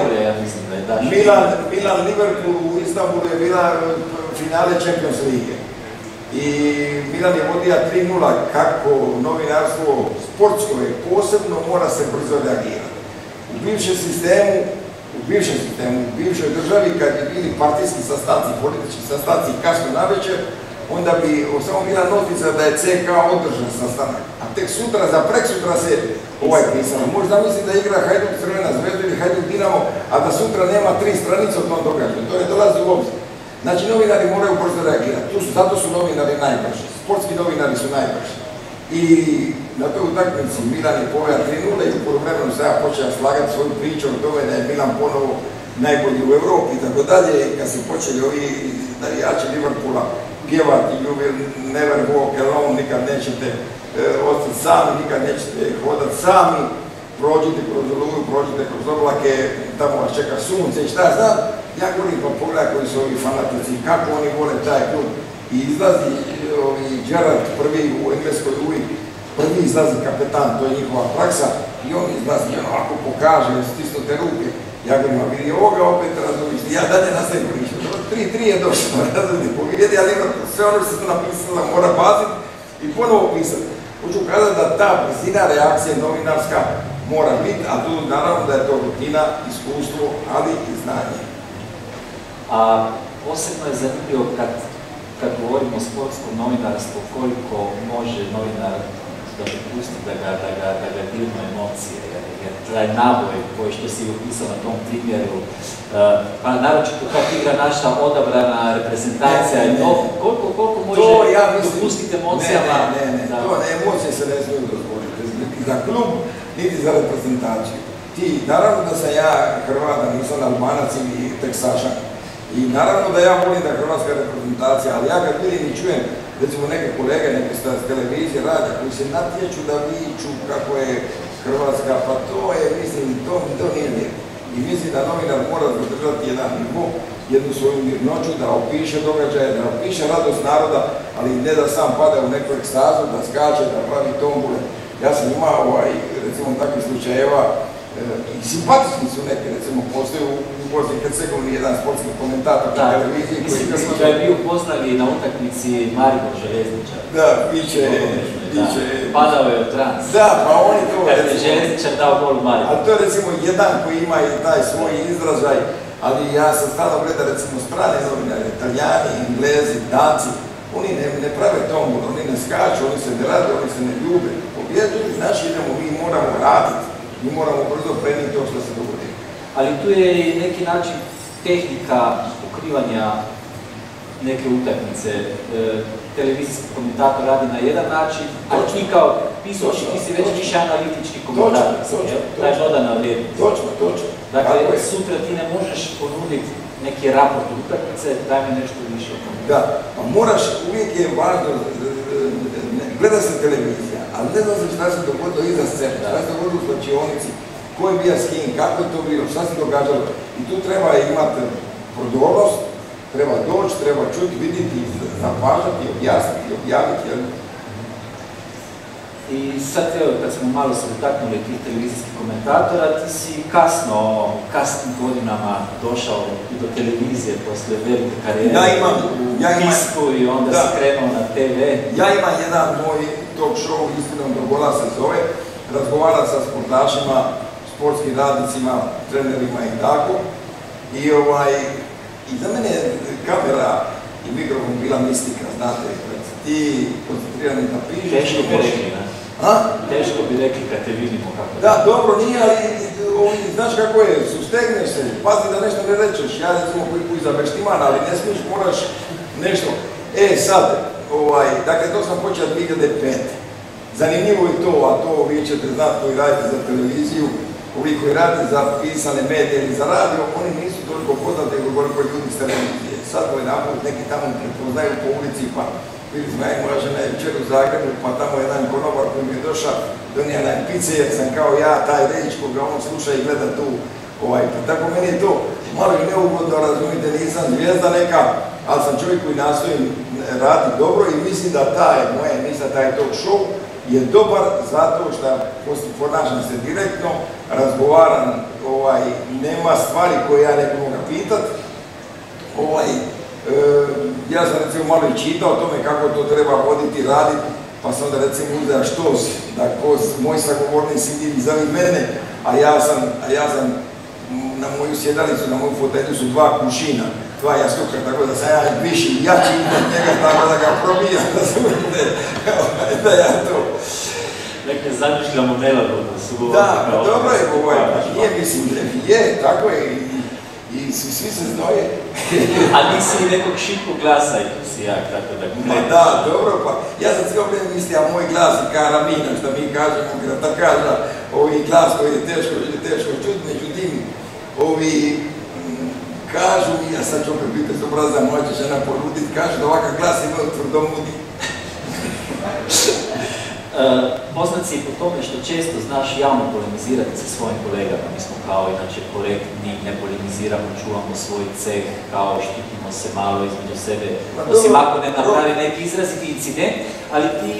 Speaker 3: Milan, Milan Liverpool u Istanbulu je bila finale Champions League. I Milan je vodio tri nula, kako novinarstvo sportsko je posebno, mora se brzo reagirati. U bivšem sistemu, u bivšem sistemu, u bivšoj državi, kad bi bili partijski sastanci, politički sastanci kasno na večer, onda bi samo bila notica da je C K održan sastanak. A tek sutra, za prek sutra se ovaj pisano. Možda misli da igra Hajduk Crvena Zvezda ili Hajduk Dinamo, a da sutra nema tri stranice o tom događaju. To ne dolazi u obzir. Znači, novinari moraju brzo reagirati. Tu su, zato su novinari najbrži. Sportski novinari su najbrži. I na toj utakmici Milan je poveo tri nula i u poluvremenu se ja počeo slagati svoju priču o tome da je Milan ponovo najbolji u Evropi i tako dalje. Kad su počeli ovi navijači Liverpoola pjevati You will never walk alone, nikad nećete e, ostati sami, nikad nećete hodati sami, prođite kroz oluju, prođite kroz oblake, tamo vas čeka sunce i šta znam. Ja govorim pa pogledaj koji su ovi fanatici, kako oni vole taj klub. I izlazi ovi Gerrard prvi u Engleskoj uvijek, prvi izlazi kapetan, to je njihova praksa, i on izlazi i onako pokaže, stisnute ruke. Ja govorim, a vidi ovoga opet razumiješ, ja dalje nastavim priču. tri tri je došlo, razumiješ, povijedi, ali sve ono što se napisala mora baziti i ponovo pisati. Hoću kazati da ta brzina reakcije novinarska mora biti, a tu naravno da je to rutina, iskustvo, ali i znanje.
Speaker 2: A posebno je zanimljivo kad, kad govorimo o sportskom novinarstvu, koliko može novinar da dopusti da ga, da ga, da ga dirnu emocije, jer, jer taj naboj koji što si upisao na tom primjeru, uh, pa naročito kad igra naša odabrana reprezentacija, ne, ne, ne. Koliko, koliko može to, ja mislim, dopustiti emocijama?
Speaker 3: Ne, ne, ne, da... to ne, emocije se ne smiju dozvoliti, niti za klub, niti za reprezentaciju. Ti, naravno da sam ja Hrvat, da nisam Albanac ili Teksašan, i naravno da ja volim da hrvatska reprezentacija, ali ja kad vidim i čujem, recimo neke kolege, neke s televizije radija koji se natječu da viču kako je Hrvatska, pa to je, mislim, to, to nije lijepo. I mislim da novinar mora zadržati jedan nivo, jednu svoju mirnoću, da opiše događaje, da opiše radost naroda, ali ne da sam pada u neku ekstazu, da skače, da pravi tombule. Ja sam imao, ovaj, recimo, takvih slučajeva, i simpatični su neki, recimo, postoji u Bosni i Hercegovini jedan sportski komentator na televiziji koji...
Speaker 2: Mislim da je bio poznali na utakmici Maribor Željezničar.
Speaker 3: Da, biće...
Speaker 2: Padao je od trans.
Speaker 3: Da, pa oni to...
Speaker 2: Kad je Željezničar dao gol u Maribor.
Speaker 3: Ali to je recimo jedan koji ima i taj svoj izražaj, ali ja sam stalno gledao recimo strane novinare, Italijani, Englezi, Danci, oni ne, ne prave tomu, oni ne skaču, oni se ne rade, oni se ne ljube. Pobjeduju, naši idemo, mi moramo raditi. Mi moramo brzo preniti to što se dogodi.
Speaker 2: Ali tu je i neki način tehnika pokrivanja neke utakmice. E, televizijski komentator radi na jedan način, a ti kao pisač, ti si već više analitički komentator. Taj dodana vrijednost.
Speaker 3: Točno, točno.
Speaker 2: Dakle, sutra ti ne možeš ponuditi neki raport utakmice, daj mi nešto više o tome.
Speaker 3: Da, pa moraš, uvijek je važno, gleda se televizija, ali ne znam šta se dogodilo iza scene, šta se dogodilo u slačionici, ko je bio s kim, kako je to bilo, šta se događalo. I tu treba imati prodornost, treba doći, treba čuti, vidjeti, zapažati, objasniti, objaviti.
Speaker 2: I sad, evo, kad smo malo se dotaknuli tih televizijskih komentatora, ti si kasno, kasnim godinama došao do televizije posle velike karijere
Speaker 3: ja imam, ja
Speaker 2: u tisku i onda da. Si krenuo na te ve.
Speaker 3: Ja imam jedan moj talk show, Istinom do gola se zove, razgovaram sa sportašima, sportskim radnicima, trenerima i tako. I, ovaj, i za mene kamera i mikrofon bila mistika, znate, ti koncentrirani da pišeš.
Speaker 2: Teško bi rekli, ne?
Speaker 3: A?
Speaker 2: Teško bi rekli kad te vidimo kako.
Speaker 3: Da, dobro, nije, ali znaš kako je, sustegneš se, pazi da nešto ne rečeš, ja recimo koji koji za veštimana, ali ne smiješ, moraš nešto. E, sad, ovaj, dakle, to sam počeo dvije hiljade pete. Zanimljivo je to, a to vi ćete znati koji radite za televiziju, ovi koji radite za pisane medije ili za radio, oni nisu toliko poznati nego koliko ljudi s televizije. Sad ovaj naput neki tamo prepoznaju po ulici, pa bili smo ja i moja žena je večer u Zagrebu, pa tamo jedan konobar koji mi je došao, donio jedan pice jer sam kao ja, taj reč koga on sluša i gleda tu. Ovaj, tako meni je to malo i neugodno, razumite, nisam zvijezda neka, ali sam čovjek koji nastoji raditi dobro i mislim da taj, moja emisija, taj talk show je dobar zato što ponašam se direktno, razgovaram, ovaj, nema stvari koje ja ne mogu pitat. Ovaj, e, ja sam recimo malo i čitao o tome kako to treba voditi, raditi, pa sam onda recimo uzeo štos, da ko moj sagovornik sidi iza mene, a ja sam, a ja sam na moju sjedalicu, na moju fotelju su dva kušina, dva jasluka, tako da sam ja viši i jači od njega, tako da ga probijam, da se uvijete, da ja to...
Speaker 2: Dakle, zamišljamo nelagodno su govorili.
Speaker 3: Da, dobro je govoriti, nije, mislim, je, tako je, i svi se znoje.
Speaker 2: A nisi i nekog šitkog glasa i tu si jak, tako da...
Speaker 3: Ma da, dobro, pa ja sam cijelo vrijeme mislio, a moj glas je karamina, što mi kažemo, kada kaža, ovi glas koji je teško, je teško čuti, međutim, ovi kažu mi, ja sad ću opet biti s obraza, moja će žena poluditi, kažu da ovakav glas ima tvrdomudi.
Speaker 2: Poznat si po tome što često znaš javno polemizirati sa svojim kolegama. Mi smo kao inače korektni, ne polemiziramo, čuvamo svoj ceh, kao štitimo se malo između sebe, osim ako ne napravi neki izraziti incident, ali ti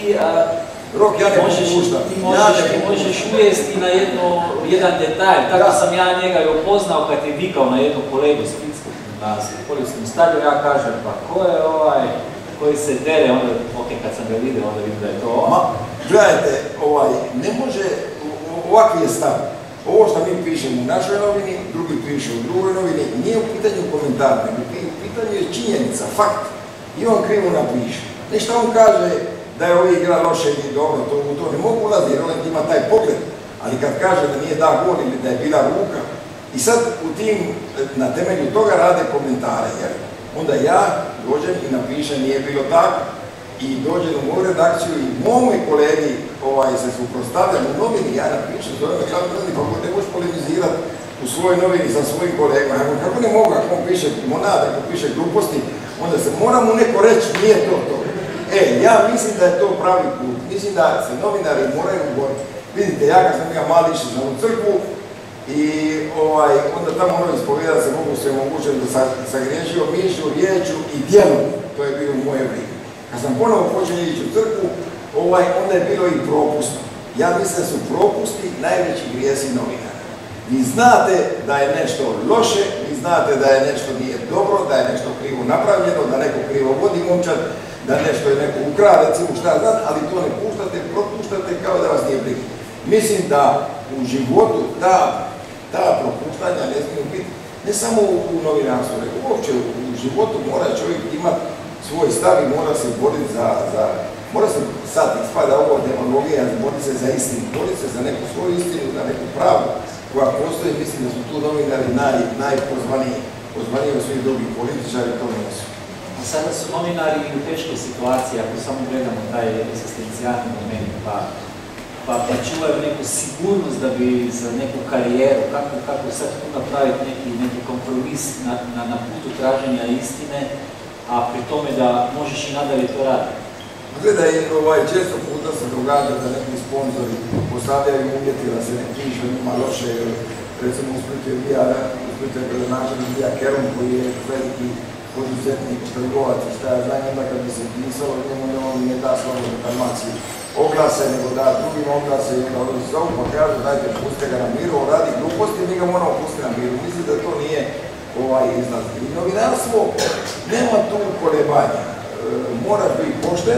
Speaker 3: Rok, ja ne
Speaker 2: možeš,
Speaker 3: popuštam.
Speaker 2: ti možeš, ti možeš uvijesti na jedno, jedan detalj. Tako sam ja njega i opoznao kad je vikao na jednu kolegu splitskom na policijskom stadionu, ja kažem, pa ko je ovaj koji se dere, onda, ok, kad sam ga vidio, onda vidim da je to ovo.
Speaker 3: Ma, gledajte, ovaj, ne može, ovakvi je stav. Ovo što mi pišemo u našoj novini, drugi piše u drugoj novini, nije u pitanju komentar, nego u pitanju je činjenica, fakt. I on krivo napiše. Nešto on kaže da je ovaj igra loše ili dobro, to, u to ne mogu ulazi jer on ima taj pogled. Ali kad kaže da nije da gol ili da je bila ruka, i sad u tim, na temelju toga rade komentare, jer onda ja dođem i napišem nije bilo tako i dođem u moju redakciju i moj kolegi ovaj, se suprostavljam u novini, ja napišem, zove me glavni novini, pa ne možeš polemizirati u svojoj novini sa svojim kolegama. Ja, kako ne mogu, ako on piše limonada, ako piše gluposti, onda se mora mu neko reći, nije to to. E, ja mislim da je to pravi put. Mislim da se novinari moraju govoriti. Vidite, ja kad sam ja mali išao za u crkvu i ovaj, onda tamo ono ispovjeda se mogu se omogućiti da sam sagriješio mišlju, riječu i djelom. To je bilo u moje vrijeme. Kad sam ponovo počeo ići u crkvu, ovaj, onda je bilo i propustno. Ja mislim da su propusti najveći grijesi novinara. Vi znate da je nešto loše, vi znate da je nešto nije dobro, da je nešto krivo napravljeno, da neko krivo vodi momčad, da nešto je neko ukrao, recimo šta znam, ali to ne puštate, propuštate kao da vas nije briga. Mislim da u životu ta, ta propuštanja ne smiju biti, ne samo u novinarstvu, nego uopće u životu mora čovjek imati svoj stav i mora se boriti za, za mora se sad ispada ovo demagogija, boriti se za istinu, boriti se za neku svoju istinu, za neku pravu koja postoji, mislim da su tu novinari naj, najpozvaniji, pozvaniji od svih drugih političari, to nisu.
Speaker 2: A sada su novinari u teškoj situaciji, ako samo gledamo taj egzistencijalni moment, pa, pa, pa čuvaju neku sigurnost da bi za neku karijeru, kako, kako sad tu napraviti neki, neki kompromis na, na, na putu traženja istine, a pri tome da možeš i nadalje to raditi.
Speaker 3: Gledaj, ovaj, često puta se događa da neki sponzori postavljaju uvjeti da se ne piše njima loše, recimo u Splitu je bija, u Splitu je gradonačelnik bija Kerum koji je veliki poduzetnik, trgovac i šta ja znam, onda kad bi se pisalo njemu da on nije da slobodnu Dalmaciju oglase, nego da drugim oglase i onda ovdje zovu pa kažu dajte pustite ga na miru, on radi gluposti, mi ga moramo pustiti na miru. Mislim da to nije ovaj izlaz. I novinarstvo nema tu kolebanja. Moraš biti pošten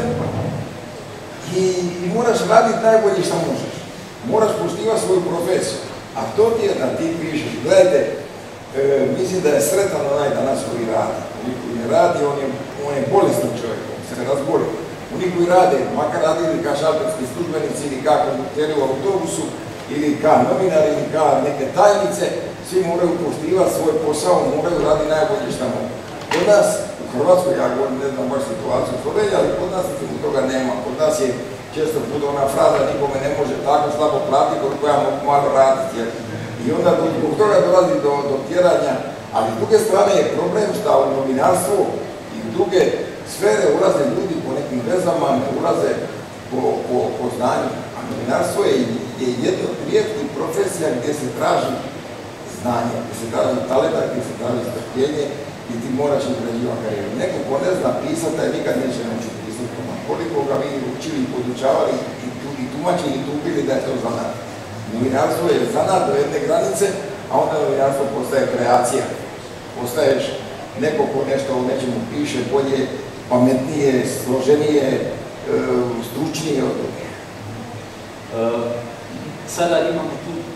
Speaker 3: i, i moraš raditi najbolje što možeš. Moraš poštivati svoju profesiju. A to ti je da ti pišeš. Gledajte, e, mislim da je sretan onaj danas koji radi. Oni koji ne radi, on je, on je bolestan čovjek, on se ne razboli. Oni koji rade, makar radi ili kao šalterski službenici, ili kao kondukteri u autobusu, ili kao novinari, ili kao neke tajnice, svi moraju poštivati svoj posao, moraju raditi najbolje što mogu. Kod nas, u Hrvatskoj, ja govorim, ne znam baš situaciju u Sloveniji, ali kod nas u toga nema. Kod nas je često puta ona fraza, nikome ne može tako slabo platiti koliko ja mogu malo raditi. Jer. I onda zbog toga dolazi do, do tjeranja, ali s druge strane je problem što u novinarstvu i u druge sfere ulaze ljudi po nekim vezama, ne ulaze po, po, po znanju. A novinarstvo je, je jedna od rijetkih profesija gdje se traži znanje, gdje se traži talenta, gdje se traži strpljenje, i ti moraš izgrađivati karijeru. Neko ko ne zna pisati, taj nikad neće naučiti pisati. Koliko ga vi učili i podučavali i, tu, i tumačili i tupili da je to zanat. Novinarstvo je zanat do jedne granice, a onda novinarstvo postaje kreacija. Postaješ neko ko nešto o nečemu piše, bolje, pametnije, složenije, e, stručnije od drugih.
Speaker 2: Uh, sada imamo tu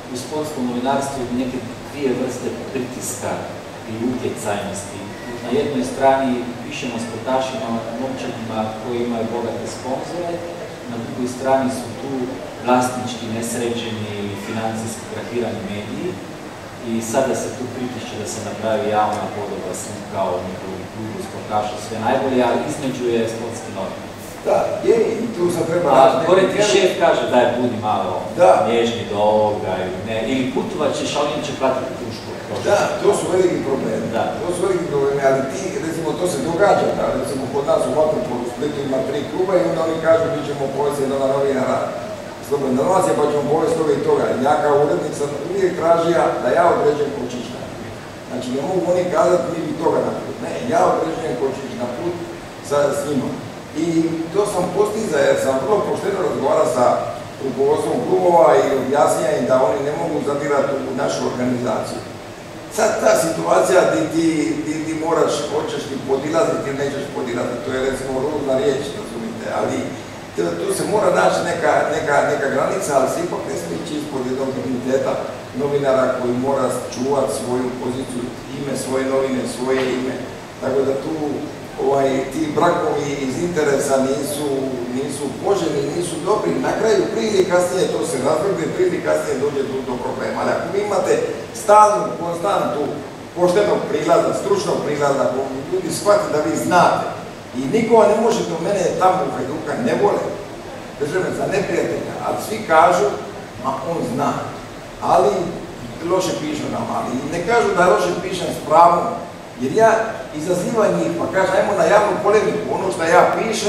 Speaker 2: u sportskom novinarstvu neke dvije vrste pritiska i utjecajnosti. Na jednoj strani pišemo sportašima, momčadima koji imaju bogate sponzore, na drugoj strani su tu vlasnički nesređeni ili financijski krahirani mediji i sada se tu pritišće da se napravi javna podoba slika o njihovom klubu sportaša sve najbolje, ali između je sportski novinar.
Speaker 3: Da, je, i tu sam treba...
Speaker 2: A gore ti šef kaže daj budi malo nježni do ovoga ili ne, ili putovat ćeš, ali on će platiti pušku.
Speaker 3: Da, to su veliki problemi.
Speaker 2: Da.
Speaker 3: To su veliki problemi, ali ti, recimo, to se događa, da, recimo, kod nas u vaterpolu u Splitu ima tri kluba i onda oni kažu mi ćemo povesti jednoga novinara Slobodne Dalmacije, pa ćemo povesti toga i toga. Ja kao urednik sam uvijek tražija da ja određujem ko će ići na put. Znači, ne mogu oni kazati mi bi toga na put. Ne, ja određujem ko će ići na put sa, s njima. I to sam postiza jer sam vrlo pošteno razgovarao sa rukovodstvom klubova i objasnija im da oni ne mogu zadirati u našu organizaciju. Sad ta situacija gdje ti, ti, ti moraš, hoćeš ti podilaziti ili nećeš podilaziti, to je recimo ružna riječ, razumite, ali to, tu se mora naći neka, neka, neka granica, ali se ipak ne smije ići ispod jednog digniteta novinara koji mora čuvati svoju poziciju, ime, svoje novine, svoje ime, tako da tu ovaj, ti brakovi iz interesa nisu, nisu poželjni, nisu dobri. Na kraju prije ili kasnije to se razvrgne, prije ili kasnije dođe do, do problema. Ali ako vi imate stalnu, konstantu poštenog prilaza, stručnog prilaza, ako ljudi shvate da vi znate i nikoga ne može do mene tamo u Hajduka ne vole, držim za neprijatelja, ali svi kažu, ma on zna, ali loše pišu nam, ali ne kažu da loše pišem s pravom, jer ja izazivam njih, pa kažem, ajmo na javnu polemiku, ono što ja pišem,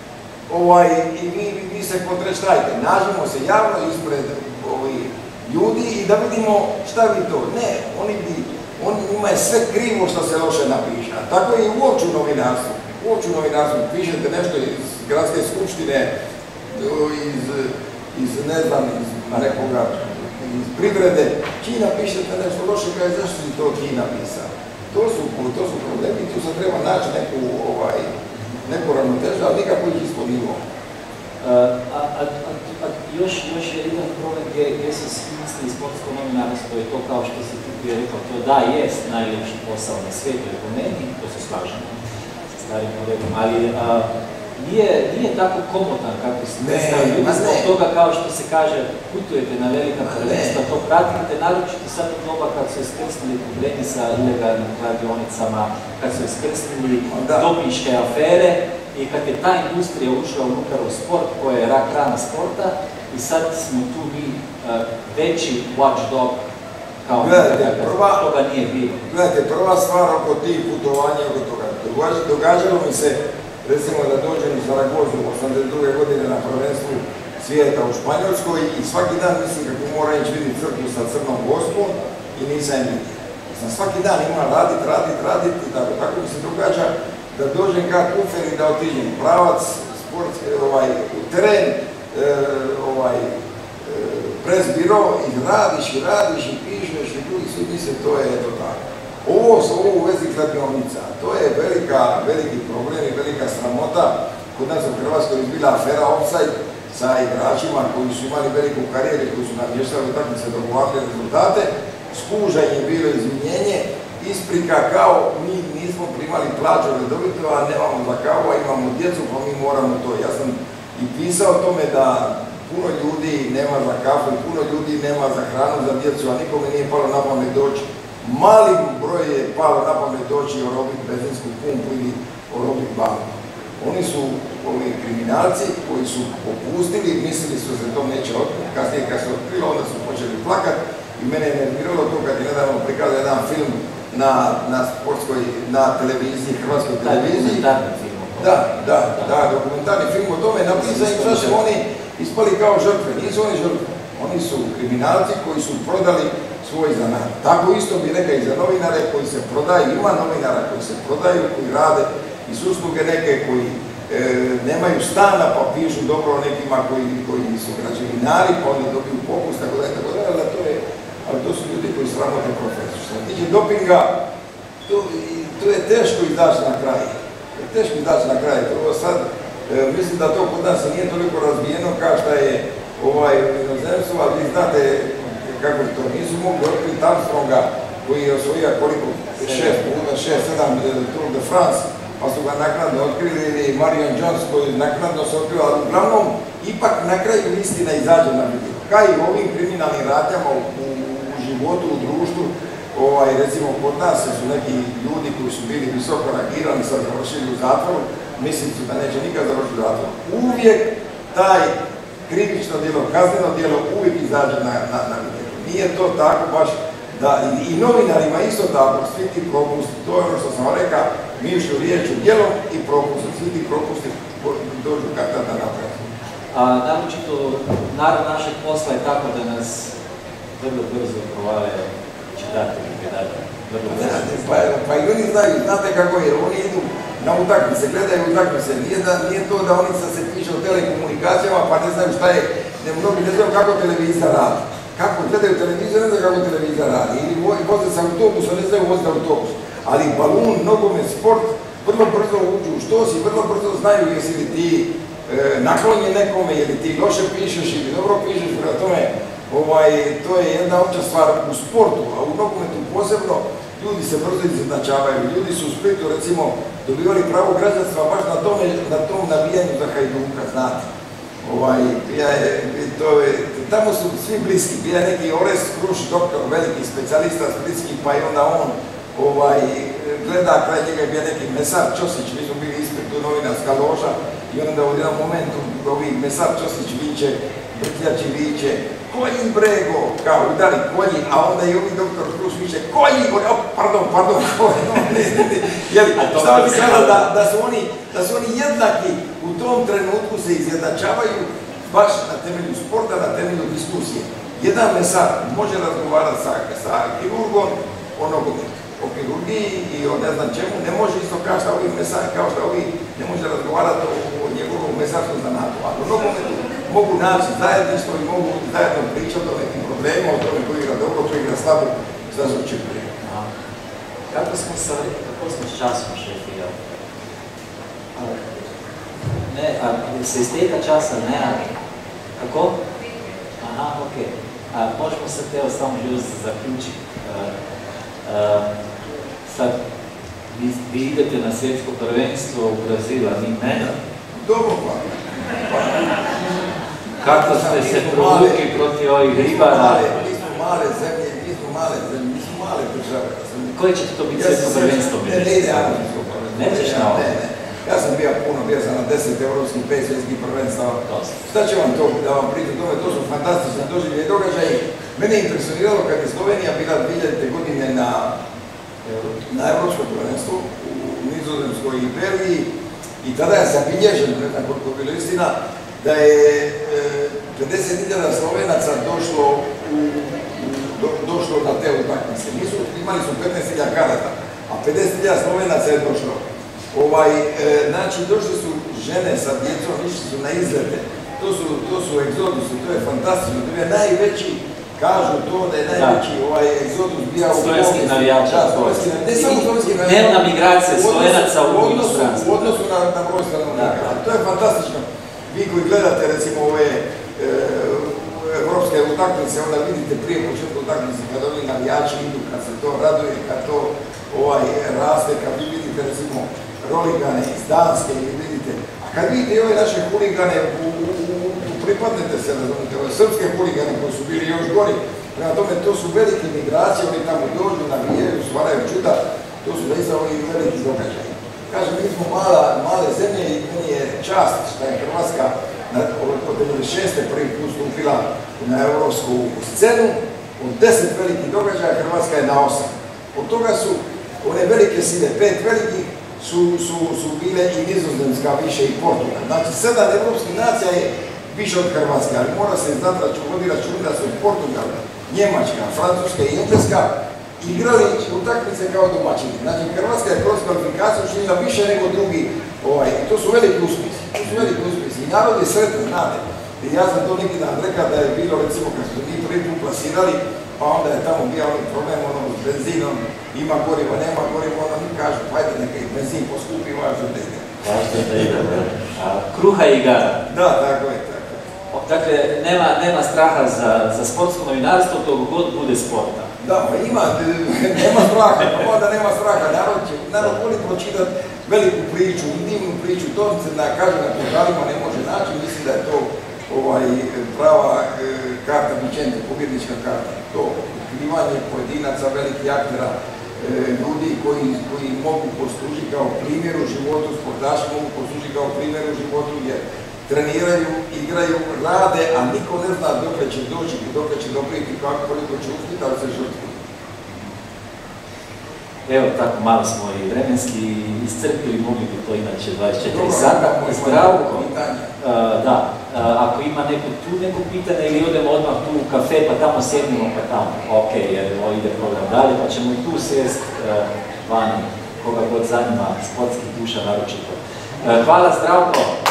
Speaker 3: ovaj, i vi, vi, vi se kontreštajte, nađemo se javno ispred ovaj, ljudi i da vidimo šta vi to. Ne, oni bi, oni njima je sve krivo što se loše napiše. Tako je i uopće u novinarstvu. Uopće u novinarstvu pišete nešto iz gradske skupštine, iz, iz ne znam, iz nekoga, iz privrede, čiji napišete nešto loše, kaže, zašto si to ti napisao? To su, to su problemi, tu se treba naći neku, ovaj, neku ravnotežu, ali nikako ih ispod nivoa.
Speaker 2: A, a, a, a još, još je jedan problem gdje, gdje se svi misli sportsko novinarstvo i to kao što si ti prije rekao, to da jest najljepši posao na svijetu i po meni, to se slažem sa starim kolegom, ali a, nije, nije tako komotan kako se predstavlja. Ljudi zbog toga kao što se kaže, putujete na velika prvenstva, to pratite, naročito sad u doba kad su iskrsnili problemi sa ilegalnim kladionicama, kad su iskrsnili dopinške afere i kad je ta industrija ušla unutar u sport koja je rak rana sporta i sad smo tu mi uh, veći watchdog kao prva, toga nije bilo.
Speaker 3: Gledajte, prva stvar oko tih putovanja oko toga, događalo mi se recimo da dođem u Zaragozu osamdeset druge godine na prvenstvu svijeta u Španjolskoj i svaki dan mislim kako moram ići vidjeti crkvu sa Crnom Gospom i nisam vidio. Sam svaki dan imam radit, radit, radit i tako, tako mi se događa da dođem kao kufer i da otiđem pravac, sportski, ovaj, u teren, e, ovaj, e, pres biro i radiš i radiš i pišeš i ljudi svi misle to je to tako. Ovo su ovo u vezi kladionica, to je velika, veliki problem i velika sramota. Kod nas u Hrvatskoj je bila afera offside sa igračima koji su imali veliku karijeru, koji su namještali utakmice, dogovarali rezultate. Skužanje je bilo izvinjenje, isprika kao mi nismo primali plaću redovito, a nemamo za kavu, a imamo djecu, pa mi moramo to. Ja sam i pisao o tome da puno ljudi nema za kafu, puno ljudi nema za hranu, za djecu, a nikome nije palo na pamet doći. Mali broj je palo na pamet doći orobiti benzinsku pumpu ili orobiti banku. Oni su ovi kriminalci koji su popustili, mislili su da se to neće otkriti. Kasnije kad se otkrilo, onda su počeli plakati i mene je nerviralo to kad je nedavno prikazao jedan film na, na sportskoj, na televiziji, hrvatskoj televiziji. Da, da, da, dokumentarni film o tome napisao i sad su oni ispali kao žrtve. Nisu oni žrtve, oni su kriminalci koji su prodali svoj zanat. Tako isto bi rekao i za novinare koji se prodaju, ima novinara koji se prodaju, koji rade iz usluge neke koji e, nemaju stana pa pišu dobro o nekima koji, koji su građevinari pa onda dobiju popust, tako da je tako da, ali to, je, ali to su ljudi koji sramote profesiju. Što se tiče dopinga, to, to je teško izaći na kraj. To je teško izaći na kraj. To sad, e, mislim da to kod nas nije toliko razvijeno kao što je ovaj, u inozemstvu, ali vi znate, kako to nisu mogli otkriti Armstronga koji je osvojio koliko, šest puta, šest, sedam Tour de France, pa su ga naknadno otkrili, ili Marion Jones koji naknadno se otkrio, ali uglavnom, ipak na kraju istina izađe na vidjelo. Kaj i u ovim kriminalnim radnjama u, u, u životu, u društvu, ovaj, recimo kod nas su neki ljudi koji su bili visoko rangirani, sad završili u zatvoru, mislim su da neće nikad završiti u zatvoru. Uvijek taj krivično djelo, kazneno djelo uvijek izađe na, na, na vidjelo. Nije to tako baš da i, i novinarima isto tako, svi ti propusti, to je ono što sam rekao, mišlju riječu djelom i propusti, svi ti propusti dođu kako tada napraviti.
Speaker 2: A naročito, narod našeg posla je tako da nas vrlo brzo provale čitatelji, gledatelji.
Speaker 3: Pa, pa i oni znaju, znate kako je, oni idu na utakmice, gledaju utakmice, nije, da, nije to da oni sad se piše o telekomunikacijama pa ne znaju šta je, ne, mnogi ne znaju kako televizija radi. Kako gledaju televiziju, ne znaju kako televizija radi. Ili voze se autobusom, ne znaju voziti autobus. Ali balun, nogomet, sport, vrlo brzo uđu u što si, vrlo brzo znaju jesi li ti e, naklonjen nekome, je li ti loše pišeš ili dobro pišeš, prema tome, ovaj, to je jedna opća stvar u sportu, a u nogometu posebno ljudi se brzo izjednačavaju. Ljudi su u Splitu, recimo, dobivali pravo građanstva baš na, tome, na tom navijanju za Hajduka, znate. Ovaj, ja je, to je, tamo su svi bliski, bija neki Ores Kruš, doktor, veliki specijalista splitski, pa i onda on ovaj, gleda, kraj njega je bio neki Mesar Ćosić, mi smo bili ispred tu novinarska loža i onda u jednom momentu ovi Mesar Ćosić viče, Brkljači viče, kolji brego, kao udari kolji, a onda i ovi doktor Kruš viče, kolji, oh, pardon, pardon, kolji, no, ne, ne, ne, jel, šta bi sada da, da, su oni, da su oni jednaki u tom trenutku se izjednačavaju baš na temelju sporta, na temelju diskusije. Jedan mesar može razgovarati sa, sa kirurgom o nogometu, o kirurgiji i o ne znam čemu, ne može isto kao što ovi mesar, kao što ovi ne može razgovarati o, o njegovom mesarskom zanatu, ali o nogometu mogu naći zajedništvo i mogu zajedno pričati o nekim problemima, o tome koji igra dobro, koji igra slabo, sve se očekuje.
Speaker 2: Kako smo sa, kako smo s časom šefi, jel? Ne, a se izteka časa, ne, a kako? Aha, ok. A možemo sad evo samo želju zaključiti. Sad, vi, vi idete na svjetsko prvenstvo u Brazilu, a mi ne?
Speaker 3: Dobro, pa.
Speaker 2: Kako ste se provukli protiv ovih ribara?
Speaker 3: Mi smo male zemlje, mi smo male zemlje, mi smo male države.
Speaker 2: Koje će to biti svjetsko prvenstvo?
Speaker 3: Ne, ne ide Armensko prvenstvo.
Speaker 2: Nećeš na ovo?
Speaker 3: Ne, ne. Ja sam bio puno, bio sam na deset evropskih, pet svjetskih prvenstava. Šta će vam to da vam pričam tome, to su fantastične doživlje i događaje. Mene je impresioniralo kad je Slovenija bila dvije hiljadite godine na, na evropskom prvenstvu u Nizozemskoj i Belgiji i tada je zabilježeno, ne znam koliko je bilo istina, da je e, pedeset hiljada Slovenaca došlo, u, do, došlo na te utakmice. Nisu, imali su petnaest hiljada karata, a pedeset hiljada Slovenaca je došlo. Ovaj, e, znači, došli su žene sa djecom, išli su na izlete. To su, to su egzodusi, to je fantastično. To je najveći, kažu to da je najveći da. Ovaj egzodus bija u
Speaker 2: slovenskih navijača.
Speaker 3: Ne samo slovenskih navijača.
Speaker 2: Dnevna migracija Slovenaca u inostranstvu.
Speaker 3: U odnosu na, na broj stanovnika. To je fantastično. Vi koji gledate recimo ove e, evropske utakmice, onda vidite prije početka utakmice kad ovi navijači idu, kad se to raduje, kad to ovaj, raste, kad vi vidite recimo roligane iz Danske ili vidite, a kad vidite ove naše huligane, u, u, u, pripadnete se, razumite, ove srpske huligane koji su bili još gori, prema tome to su velike migracije, oni tamo dođu, navijaju, stvaraju čuda, to su zaista ovi veliki događaji. Kažem, mi smo mala, male zemlje i meni je čast što je Hrvatska od devedeset šeste prvi put stupila na evropsku scenu, od deset velikih događaja Hrvatska je na osam. Od toga su one velike sile, pet velikih, Su, su, su bile i Nizozemska više i Portugal. Znači, sedam evropskih nacija je više od Hrvatske, ali mora se znati da ću vodi račun da su Portugal, Njemačka, Francuska i Engleska igrali utakmice kao domaćini. Znači, Hrvatska je kroz kvalifikaciju učinila više nego drugi. Ovaj, to su veliki uspjesi. To su veliki uspjesi. I narod je sretan, znate. I ja sam to neki dan rekao da je bilo, recimo, kad su mi prvi put plasirali, pa onda je tamo bio onaj problem ono, s benzinom, ima goriva, nema goriva, onda mi kažu, hajde neka i benzin poskupi, važno da ide.
Speaker 2: Važno da ide, a kruha i igara.
Speaker 3: Da, tako je, tako je.
Speaker 2: dakle, nema, nema straha za, za sportsko novinarstvo, to god bude sporta.
Speaker 3: Da, pa ima, nema straha, pa onda nema straha, narod će, narod voli pročitati veliku priču, intimnu priču, to se da kaže na portalima ne može naći, mislim da je to ovaj, prava e, karta Vicente, pobjednička karta, to otkrivanje pojedinaca, velikih aktera, e, ljudi koji, koji mogu poslužiti kao primjer u životu, sportaši mogu poslužiti kao primjer u životu, jer treniraju, igraju, rade, a niko ne zna dok će doći i dok će doprijeti kako, koliko će uspjeti, ali se žrtvuju.
Speaker 2: Evo, tako malo smo i vremenski iscrpili, mogli bi to inače dvadeset četiri sata. Zdravko, da, ako ima neko tu neko pitanje ili odemo odmah tu u kafe pa tamo sjednemo pa tamo, ok, jer ovo ide program dalje, pa ćemo i tu sjest vani, koga god zanima, sportskih duša naročito. Hvala Zdravko!